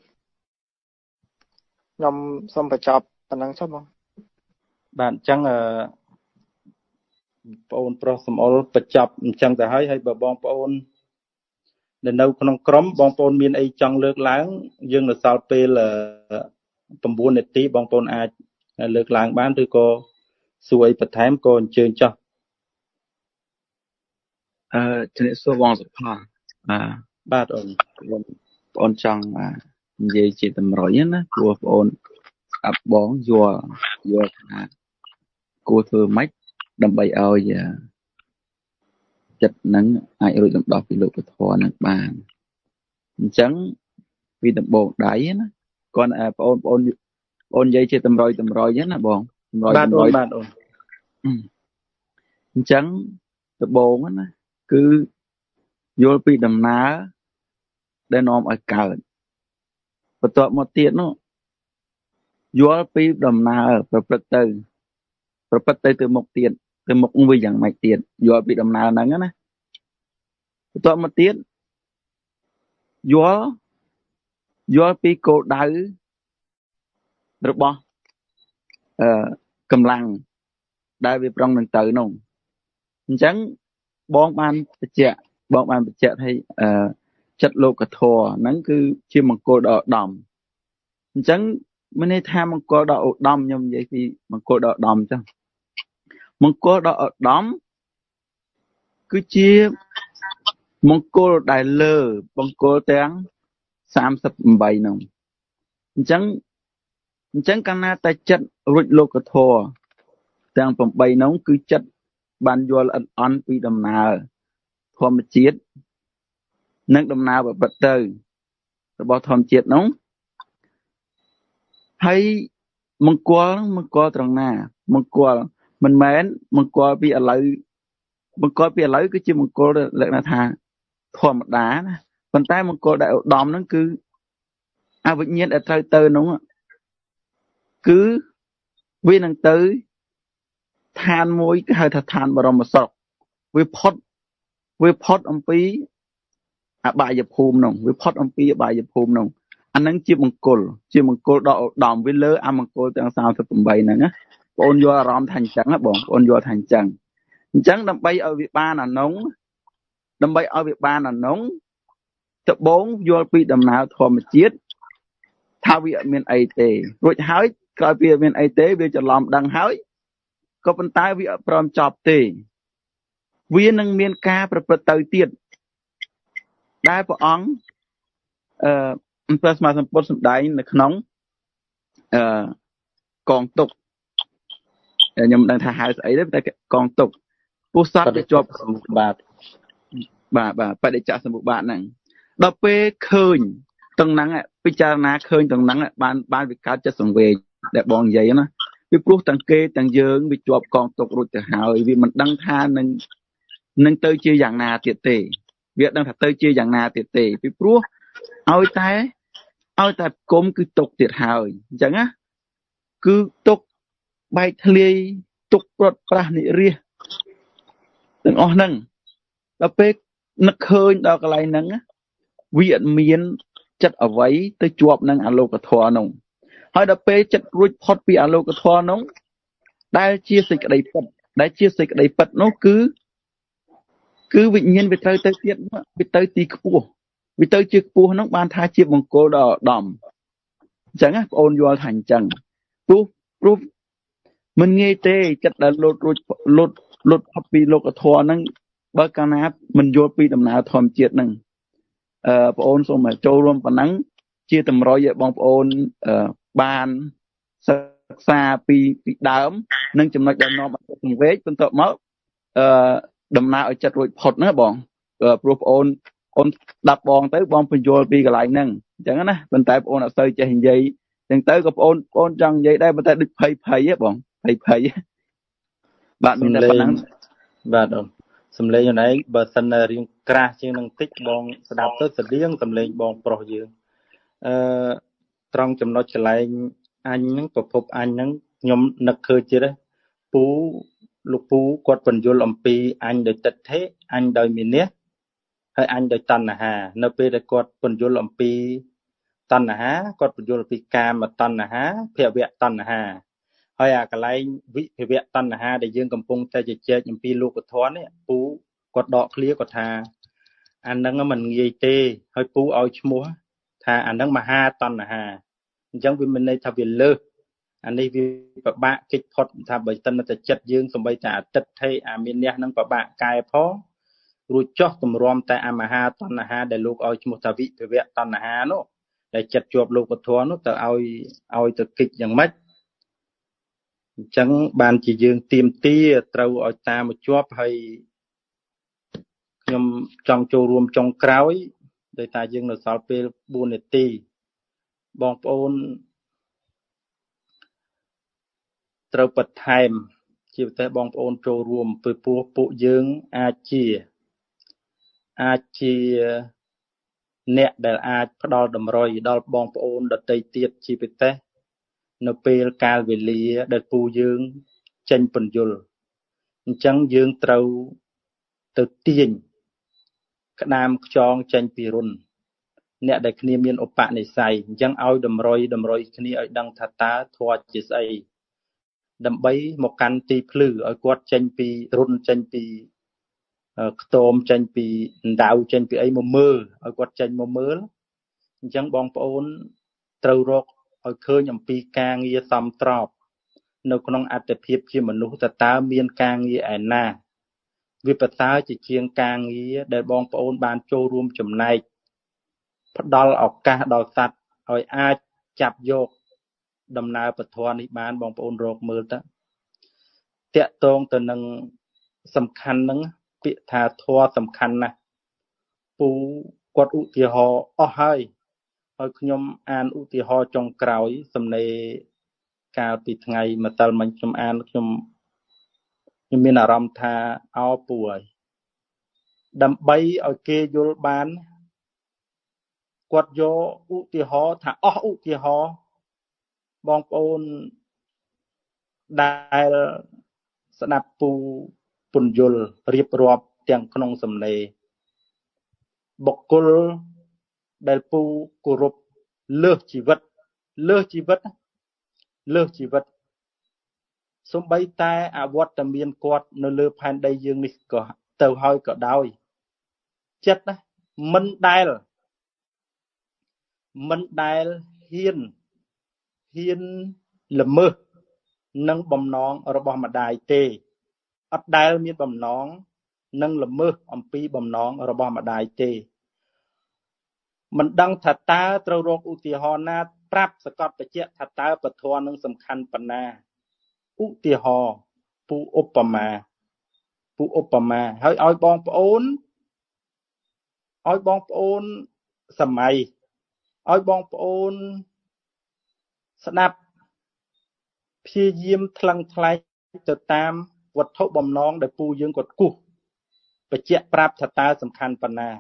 ខ្ញុំសូមបញ្ចប់ប៉ុណ្ណឹងចុះបងបាទអញ្ចឹងបងអូនប្រុសសំអល់បញ្ចប់អញ្ចឹងទៅហើយបើបងប្អូននៅក្នុងក្រុមបងប្អូនមានអីចង់លើកឡើងយើងនៅសល់ពេល9នាទីបងប្អូនអាចលើកឡើងបានឬក៏សួរអីបន្ថែមក៏អញ្ជើញចុះជំរាបសួរបងសុផាបាទអូនបងចង់និយាយជាតម្រុយណាព្រោះបងស្ដាប់បងយល់ថាគួរធ្វើម៉េចដើម្បីឲ្យចិត្តនឹងអាចរួចរំដោះពីលោកពធនឹងបានអញ្ចឹងពីដំបូងដៃណាគាត់បងនិយាយជាតម្រុយណាបងបាទអូនអញ្ចឹងដំបូងណាគឺយល់ពីដំណើរដែលនាំឲ្យកើតបន្ទាប់មកទៀតនោះយល់ពីដំណើរប្រព្រឹត្តទៅមុខទៀតទៅមុខវាយ៉ាងម៉េចទៀតយល់ពីដំណើរហ្នឹងណាបន្ទាប់មកទៀតយល់ពីគោលដៅរបស់កម្លាំងដែលវាប្រងនឹងទៅនោះអញ្ចឹងបងបានបញ្ជាក់ថាចិត្តលោកធម៌ហ្នឹងគឺជាមង្គលដ៏ឧត្តមអញ្ចឹងមានន័យថាមង្គលដ៏ឧត្តមខ្ញុំនិយាយពីមង្គលដ៏ឧត្តមអញ្ចឹងមង្គលដ៏ឧត្តមគឺជាមង្គលដែលលើបង្គលទាំង38ហ្នឹងអញ្ចឹងកាលណាតែចិត្តរួចលោកធម៌ទាំង8ហ្នឹងគឺចិត្តបានយល់អត់អន់ពីដំណើរធម្មជាតិនិងដំណើរប្រព្រឹត្តទៅរបស់ធម្មជាតិនោះហើយមង្គលត្រង់ណាមង្គលមិនមែនមង្គលពីឥឡូវគឺជាមង្គលលក្ខណៈថាធម្មតាណាប៉ុន្តែមង្គលដែលឧត្តមហ្នឹងគឺអវិញ្ញាណដែលត្រូវទៅនោះគឺវានឹងទៅឋានមួយគេហៅថាឋានបរមសុខវាផុតអំពីអបាយភូមិនោះវាផុតអំពីអបាយភូមិនោះអានឹងជាមង្គលដ៏ឧត្តមវាលើអមង្គលទាំង38ហ្នឹងណាបងយល់អារម្មណ៍ថាអញ្ចឹងណាបងប្អូនយល់ថាអញ្ចឹងដើម្បីឲ្យវាបានអានោះ đâm bay ở việc ban là nóng tập bốn vô bị đầm nào thò mà chết thao việc miền ấy tề rồi hái coi việc miền ấy tế việc cho làm đằng hái có phần tai việc prom chọc tề viên năng miền caประตูទៀតដែលព្រះអង្គព្រះសម្មាសម្ពុទ្ធសម្ដែងនៅក្នុងកងទុកខ្ញុំមិនដឹងថាហៅស្អីទេតែកងទុកពុស័តវាជាប់សម្បត្តិបាទបដិច្ចសម្បត្តិហ្នឹងដល់ពេលឃើញទាំងហ្នឹងពិចារណាឃើញទាំងហ្នឹងបានវាកើតចិត្តសង្វេគដែលបងនិយាយណាពីព្រោះទាំងគេទាំងយើងវាជាប់កងទុករួចទៅហើយវាមិនដឹងថានឹងទៅជាយ៉ាងណាទៀតទេវាដឹងថាទៅជាយ៉ាងណាទៀតទេពីព្រោះឲ្យតែគុំគឺទុកទៀតហើយអញ្ចឹងណាគឺទុកបែកធ្លាយទុកព្រាត់ប្រាសនិរិះទាំងអស់ហ្នឹងដល់ពេលនឹកឃើញដល់កន្លែងហ្នឹងវាអត់មានចិត្តអ្វីទៅជាប់នឹងអលោកធម៌នោះហើយដល់ពេលចិត្តរួចផុតពីអលោកធម៌នោះដែលជាសេចក្តីពិតនោះគឺវិញ្ញាណវាត្រូវទៅទៀតវាទៅទីខ្ពស់វាទៅជាខ្ពស់ហ្នឹងបានថាជាបង្គោលដល់ឧត្តមអញ្ចឹងណាបងអូនយល់ថាអញ្ចឹងព្រោះមិនងាយទេចិត្តដែលលត់ផុតពីលោកធម៌ហ្នឹងបើកាលណាមិនយល់ពីដំណើរធម្មជាតិហ្នឹងបងអូនសូមចូលរួមប៉ុណ្ណឹងជាតម្រុយឲ្យបងប្អូនបានសិក្សាពីដើមនិងចំណុចដែលនាំឲ្យសង្វេគបន្ទាប់មកដំណើរឲ្យចិត្តរួចផុតណាបងព្រោះបងអូនស្ដាប់បងទៅបងបញ្យល់ពីកន្លែងហ្នឹងអញ្ចឹងណាប៉ុន្តែបងអូនអត់សូវចេះនិយាយអញ្ចឹងទៅក៏បងអូនចង់និយាយដែរប៉ុន្តែដូចភ័យហ៎បងភ័យបាទមានតែប៉ុណ្ណឹងបាទអូនសំឡេងខ្លួនឯងបើសិនរៀងក្រាស់ជាងនឹងតិចបងស្ដាប់ទៅស្តៀងសំឡេងបងប្រុសយើងត្រង់ចំណុចកន្លែងអញហ្នឹងប្រភពអញហ្នឹងខ្ញុំនឹកឃើញទៀតលោកពូគាត់បញ្យល់អំពីអញដោយទិដ្ឋិអញដោយមានៈហើយអញដោយតណ្ហានៅពេលដែលគាត់បញ្យល់អំពីតណ្ហាគាត់បញ្យល់អំពីកាមតណ្ហាភវៈតណ្ហាហើយអាកន្លែងវិភវៈតណ្ហាដែលយើងកំពុងតែជជែកអំពីលោកធម៌នេះពូគាត់ដកឃ្លាគាត់ថាអាហ្នឹងមិនងាយទេហើយពូឲ្យឈ្មោះថាអាហ្នឹងមហាតណ្ហាអញ្ចឹងវាមានន័យថាវាលើសអានេះវាពិបាកគេចផុតថាបើសិនតែចិត្តយើងសំបីតែអតិថិអាមានអ្នកហ្នឹងពិបាកកែផងរួចចោះទម្រាំតែអាមហាតណ្ហាដែលលោកឲ្យឈ្មោះថាវិភវៈតណ្ហានោះដែលចិត្តជាប់លោកធម៌នោះទៅឲ្យទៅគិចយ៉ាងម៉េចអញ្ចឹងបានជាយើងទៀមទាត្រូវឲ្យតាមមកជាប់ហើយខ្ញុំចង់ចូលរួមចុងក្រោយដោយតែយើងនៅសល់ពេល4នាទីបងប្អូនត្រូវបន្ថែមជាពិសេសបងប្អូនចូលរួមពីព្រោះពួកយើងអាចជាអ្នកដែលអាចផ្ដល់តម្រុយដល់បងប្អូនដទៃទៀតជាពិសេសនៅពេលកាលវេលាដែលពូយើងចេញពន្យល់អញ្ចឹងយើងត្រូវទៅទាញក្តាមខ្យងចេញពីរុនអ្នកដែលគ្នាមានឧបនិស្ស័យអញ្ចឹងឲ្យតម្រុយគ្នាឲ្យដឹងថាតើធម៌ជាស្អីដើម្បីមកកាន់ទីភ្លឺឲ្យគាត់ចេញពីរុនចេញពីខ្ទមចេញពីអណ្ដៅចេញពីអីមកមើលឲ្យគាត់ចេញមកមើលអញ្ចឹងបងប្អូនត្រូវរកឲ្យឃើញអំពីការងារសមស្របនៅក្នុងអត្តភាពជាមនុស្សតើមានការងារឯណាវាប្រសើរជាងការងារដែលបងប្អូនបានចូលរួមចំណែកផ្ដល់ឱកាសដល់សត្វឲ្យអាចចាប់យកដំណើរពធនេះបានបងប្អូនរកមើលទៅតាក់ទងទៅនឹងសំខាន់ហ្នឹងពាក្យថាធម៌សំខាន់ណាស់ពូគាត់ឧទាហរណ៍អស់ហើយខ្ញុំអានឧទាហរណ៍ចុងក្រោយសំណេរកាលពីថ្ងៃម្សិលមិញខ្ញុំអានខ្ញុំមានអារម្មណ៍ថាអោពូហើយដើម្បីឲ្យគេយល់បានគាត់យកឧទាហរណ៍ថាអស់ឧទាហរណ៍បងប្អូនដែលស្ដាប់ពូពន្យល់រៀបរាប់ទាំងក្នុងសំណេរបុគ្គលដែលពូគោរពលើសជីវិតសូម្បីតែអវត្តមានគាត់នៅលើផែនដីយើងនេះក៏ទៅហើយក៏ដោយចិត្តណាមិនដែលហ៊ានល្មើសនឹងបំណងរបស់ម្ដាយទេអត់ដែលមានបំណងនឹងល្មើសអំពីបំណងរបស់ម្ដាយទេមិនដឹងថាតើត្រូវរកឧទាហរណ៍ណាប្រាប់សកត់បញ្ជាក់ថាតើពធនឹងសំខាន់ប៉ុណ្ណាឧទាហរណ៍ពូឧបមាហើយឲ្យបងប្អូនសម័យឲ្យបងប្អូនស្ដាប់ព្យាយាមថ្លឹងថ្លែងទៅតាមវត្ថុបំណងដែលពូយើងគាត់គូសបញ្ជាក់ប្រាប់ថាតើសំខាន់ប៉ុណ្ណា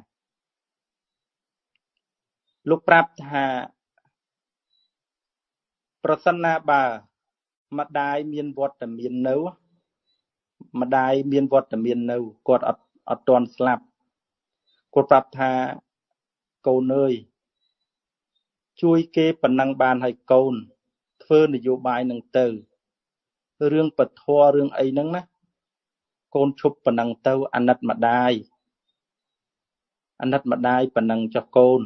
លោកប្រាប់ថាប្រសិនណាបើម្ដាយមានវត្តមាននៅគាត់អត់ទាន់ស្លាប់គាត់ប្រាប់ថាកូនអើយជួយគេប៉ុណ្ណឹងបានហើយកូនធ្វើនយោបាយនឹងទៅរឿងពធរឿងអីហ្នឹងណាកូនឈប់ប៉ុណ្ណឹងទៅអាណិតម្ដាយប៉ុណ្ណឹងចុះកូន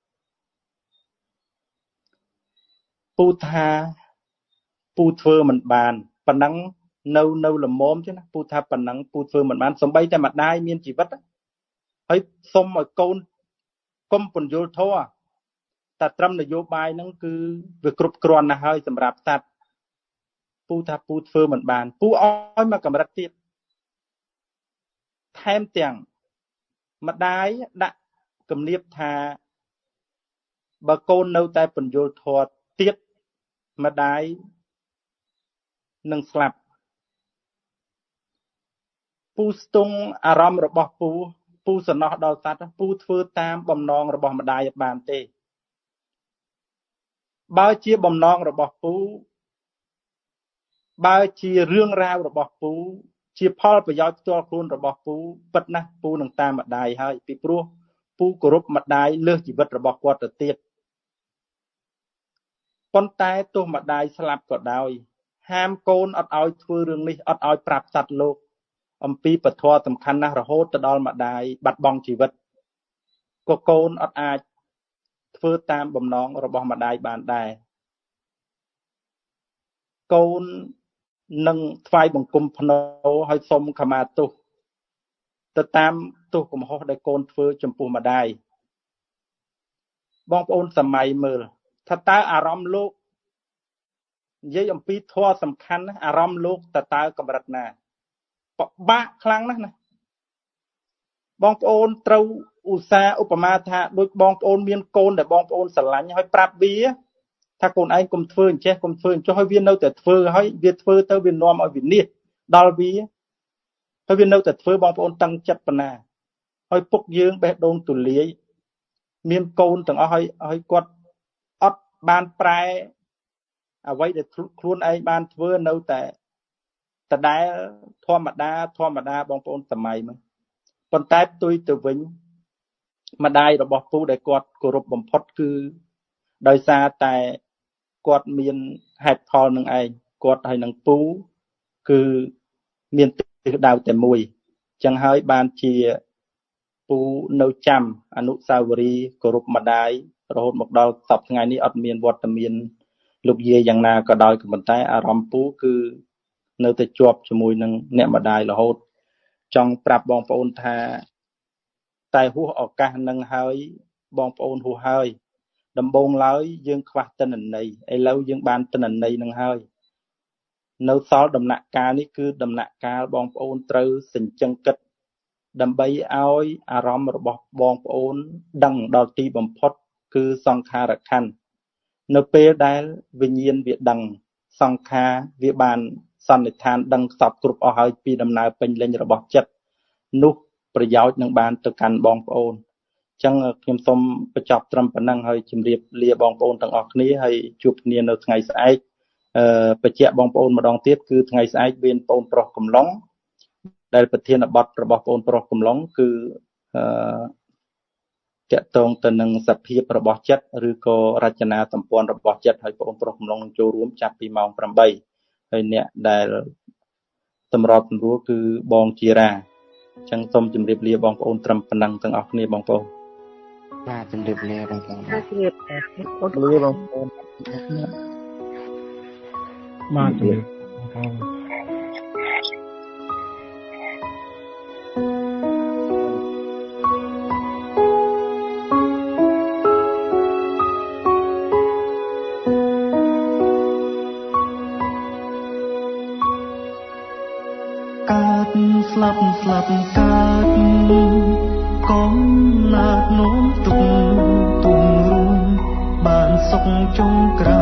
ពូថាពូធ្វើមិនបានប៉ុណ្ណឹងនៅល្មមchứណាពូថាប៉ុណ្ណឹងពូធ្វើមិនបានសំបីតែម្ដាយមានជីវិតហើយសុំឲ្យកូនកុំពន្យល់ធម៌តែត្រឹមនយោបាយហ្នឹងគឺវាគ្រប់គ្រាន់ណាស់ហើយសម្រាប់សត្វពូថាពូធ្វើមិនបានពូឲ្យមកកម្រិតទៀតថែមទាំងម្ដាយដាក់គំនាបថាបើកូននៅតែពន្យល់ធម៌ទៀតម្ដាយនឹងស្លាប់ពូស្ទង់អារម្មណ៍របស់ពូសំណោះដល់សត្វពូធ្វើតាមបំណងរបស់ម្ដាយបានទេបើជាបំណងរបស់ពូបើជារឿងរ៉ាវរបស់ពូជាផលប្រយោជន៍ផ្ទាល់ខ្លួនរបស់ពូពិតណាស់ពូនឹងតាមម្ដាយហើយពីព្រោះពូគោរពម្ដាយលើសជីវិតរបស់គាត់ទៅទៀតប៉ុន្តែទោះម្ដាយស្លាប់ក៏ដោយហាមកូនអត់ឲ្យធ្វើរឿងនេះអត់ឲ្យប្រាប់សត្វលោកអំពីពធសំខាន់ណាស់រហូតទៅដល់ម្ដាយបាត់បង់ជីវិតក៏កូនអត់អាចធ្វើតាមបំណងរបស់ម្ដាយបានដែរកូននឹងថ្វាយបង្គំភ្នោឲ្យសុំខមាទោសទៅតាមទោសកំហុសដែលកូនធ្វើចំពោះម្ដាយបងប្អូនសម័យមើលថាតើអារម្មណ៍លោកនិយាយអំពីធម៌សំខាន់ណាអារម្មណ៍លោកតើកម្រិតណាពិបាកខ្លាំងណាស់ណាបងប្អូនត្រូវឧស្សាហ៍ឧបមាថាដូចបងប្អូនមានកូនដែលបងប្អូនស្រឡាញ់ហើយប្រាប់វាថាកូនឯងកុំធ្វើអញ្ចេះកុំធ្វើអញ្ចោះហើយវានៅតែធ្វើហើយវាធ្វើទៅវានាំឲ្យវិនាសដល់វាហើយវានៅតែធ្វើបងប្អូនតឹងចិត្តប៉ុណ្ណាហើយពុកយើងបេះដូងទូលាយមានកូនទាំងអស់ហើយគាត់អត់បានប្រែអ្វីដែលខ្លួនឯងបានធ្វើនៅតែដដែលធម្មតាបងប្អូនសម័យមកប៉ុន្តែផ្ទុយទៅវិញម្ដាយរបស់ពូដែលគាត់គោរពបំផុតគឺដោយសារតែគាត់មានហេតុផលនឹងឯងគាត់ហើយនឹងពូគឺមានទិសដៅតែមួយចឹងហើយបានជាពូនៅចាំអនុស្សាវរីយ៍គោរពម្ដាយរហូតមកដល់សប្តាហ៍ថ្ងៃនេះអត់មានវត្តមានលោកយាយយ៉ាងណាក៏ដោយក៏ប៉ុន្តែអារម្មណ៍ពូគឺនៅតែជាប់ជាមួយនឹងអ្នកម្ដាយរហូតចង់ប្រាប់បងប្អូនថាតែហួសឱកាសនឹងហើយបងប្អូនហួសហើយដំបូងឡើយយើងខ្វះទិន្នន័យឥឡូវយើងបានទិន្នន័យនឹងហើយនៅសល់ដំណាក់កាលនេះគឺដំណាក់កាលបងប្អូនត្រូវសេចក្ដីគិតដើម្បីឲ្យអារម្មណ៍របស់បងប្អូនដឹងដល់ទីបំផុតគឺសង្ខារខណ្ឌនៅពេលដែលវិញ្ញាណវាដឹងសង្ខារវាបានសន្និដ្ឋានដឹងសពគ្រប់អស់ហើយពីដំណើរពេញលេញរបស់ចិត្តនោះប្រយោជន៍នឹងបានទៅកាន់បងប្អូនអញ្ចឹងខ្ញុំសូមបញ្ចប់ត្រឹមប៉ុណ្ណឹងហើយជម្រាបលាបងប្អូនទាំងអស់គ្នាហើយជួបគ្នានៅថ្ងៃស្អែកបញ្ជាក់បងប្អូនម្ដងទៀតគឺថ្ងៃស្អែកមានបងប្រុសកំឡុងដែលប្រធានបទរបស់បងប្រុសកំឡុងគឺតាក់ទងទៅនឹងសភាពរបស់ចិត្តឬក៏រចនាសម្ព័ន្ធរបស់ចិត្តហើយបងប្រុសកំឡុងនឹងចូលរួមចាប់ពីម៉ោង 8ហើយអ្នកដែលសម្របសម្រួលគឺបងជារាចឹងសូមជម្រាបលាបងប្អូនត្រឹមប៉ុណ្ណឹងទាំងអស់គ្នាបងប្អូនបាទជំរាបលាបងប្អូនបាទជ្រាបលាបងប្អូនលាបងប្អូនបាទជំរាបបងកើតស្លាប់កើតកុំណាត់នោមទុកទុំរួមបានសុខចុងក្រោយ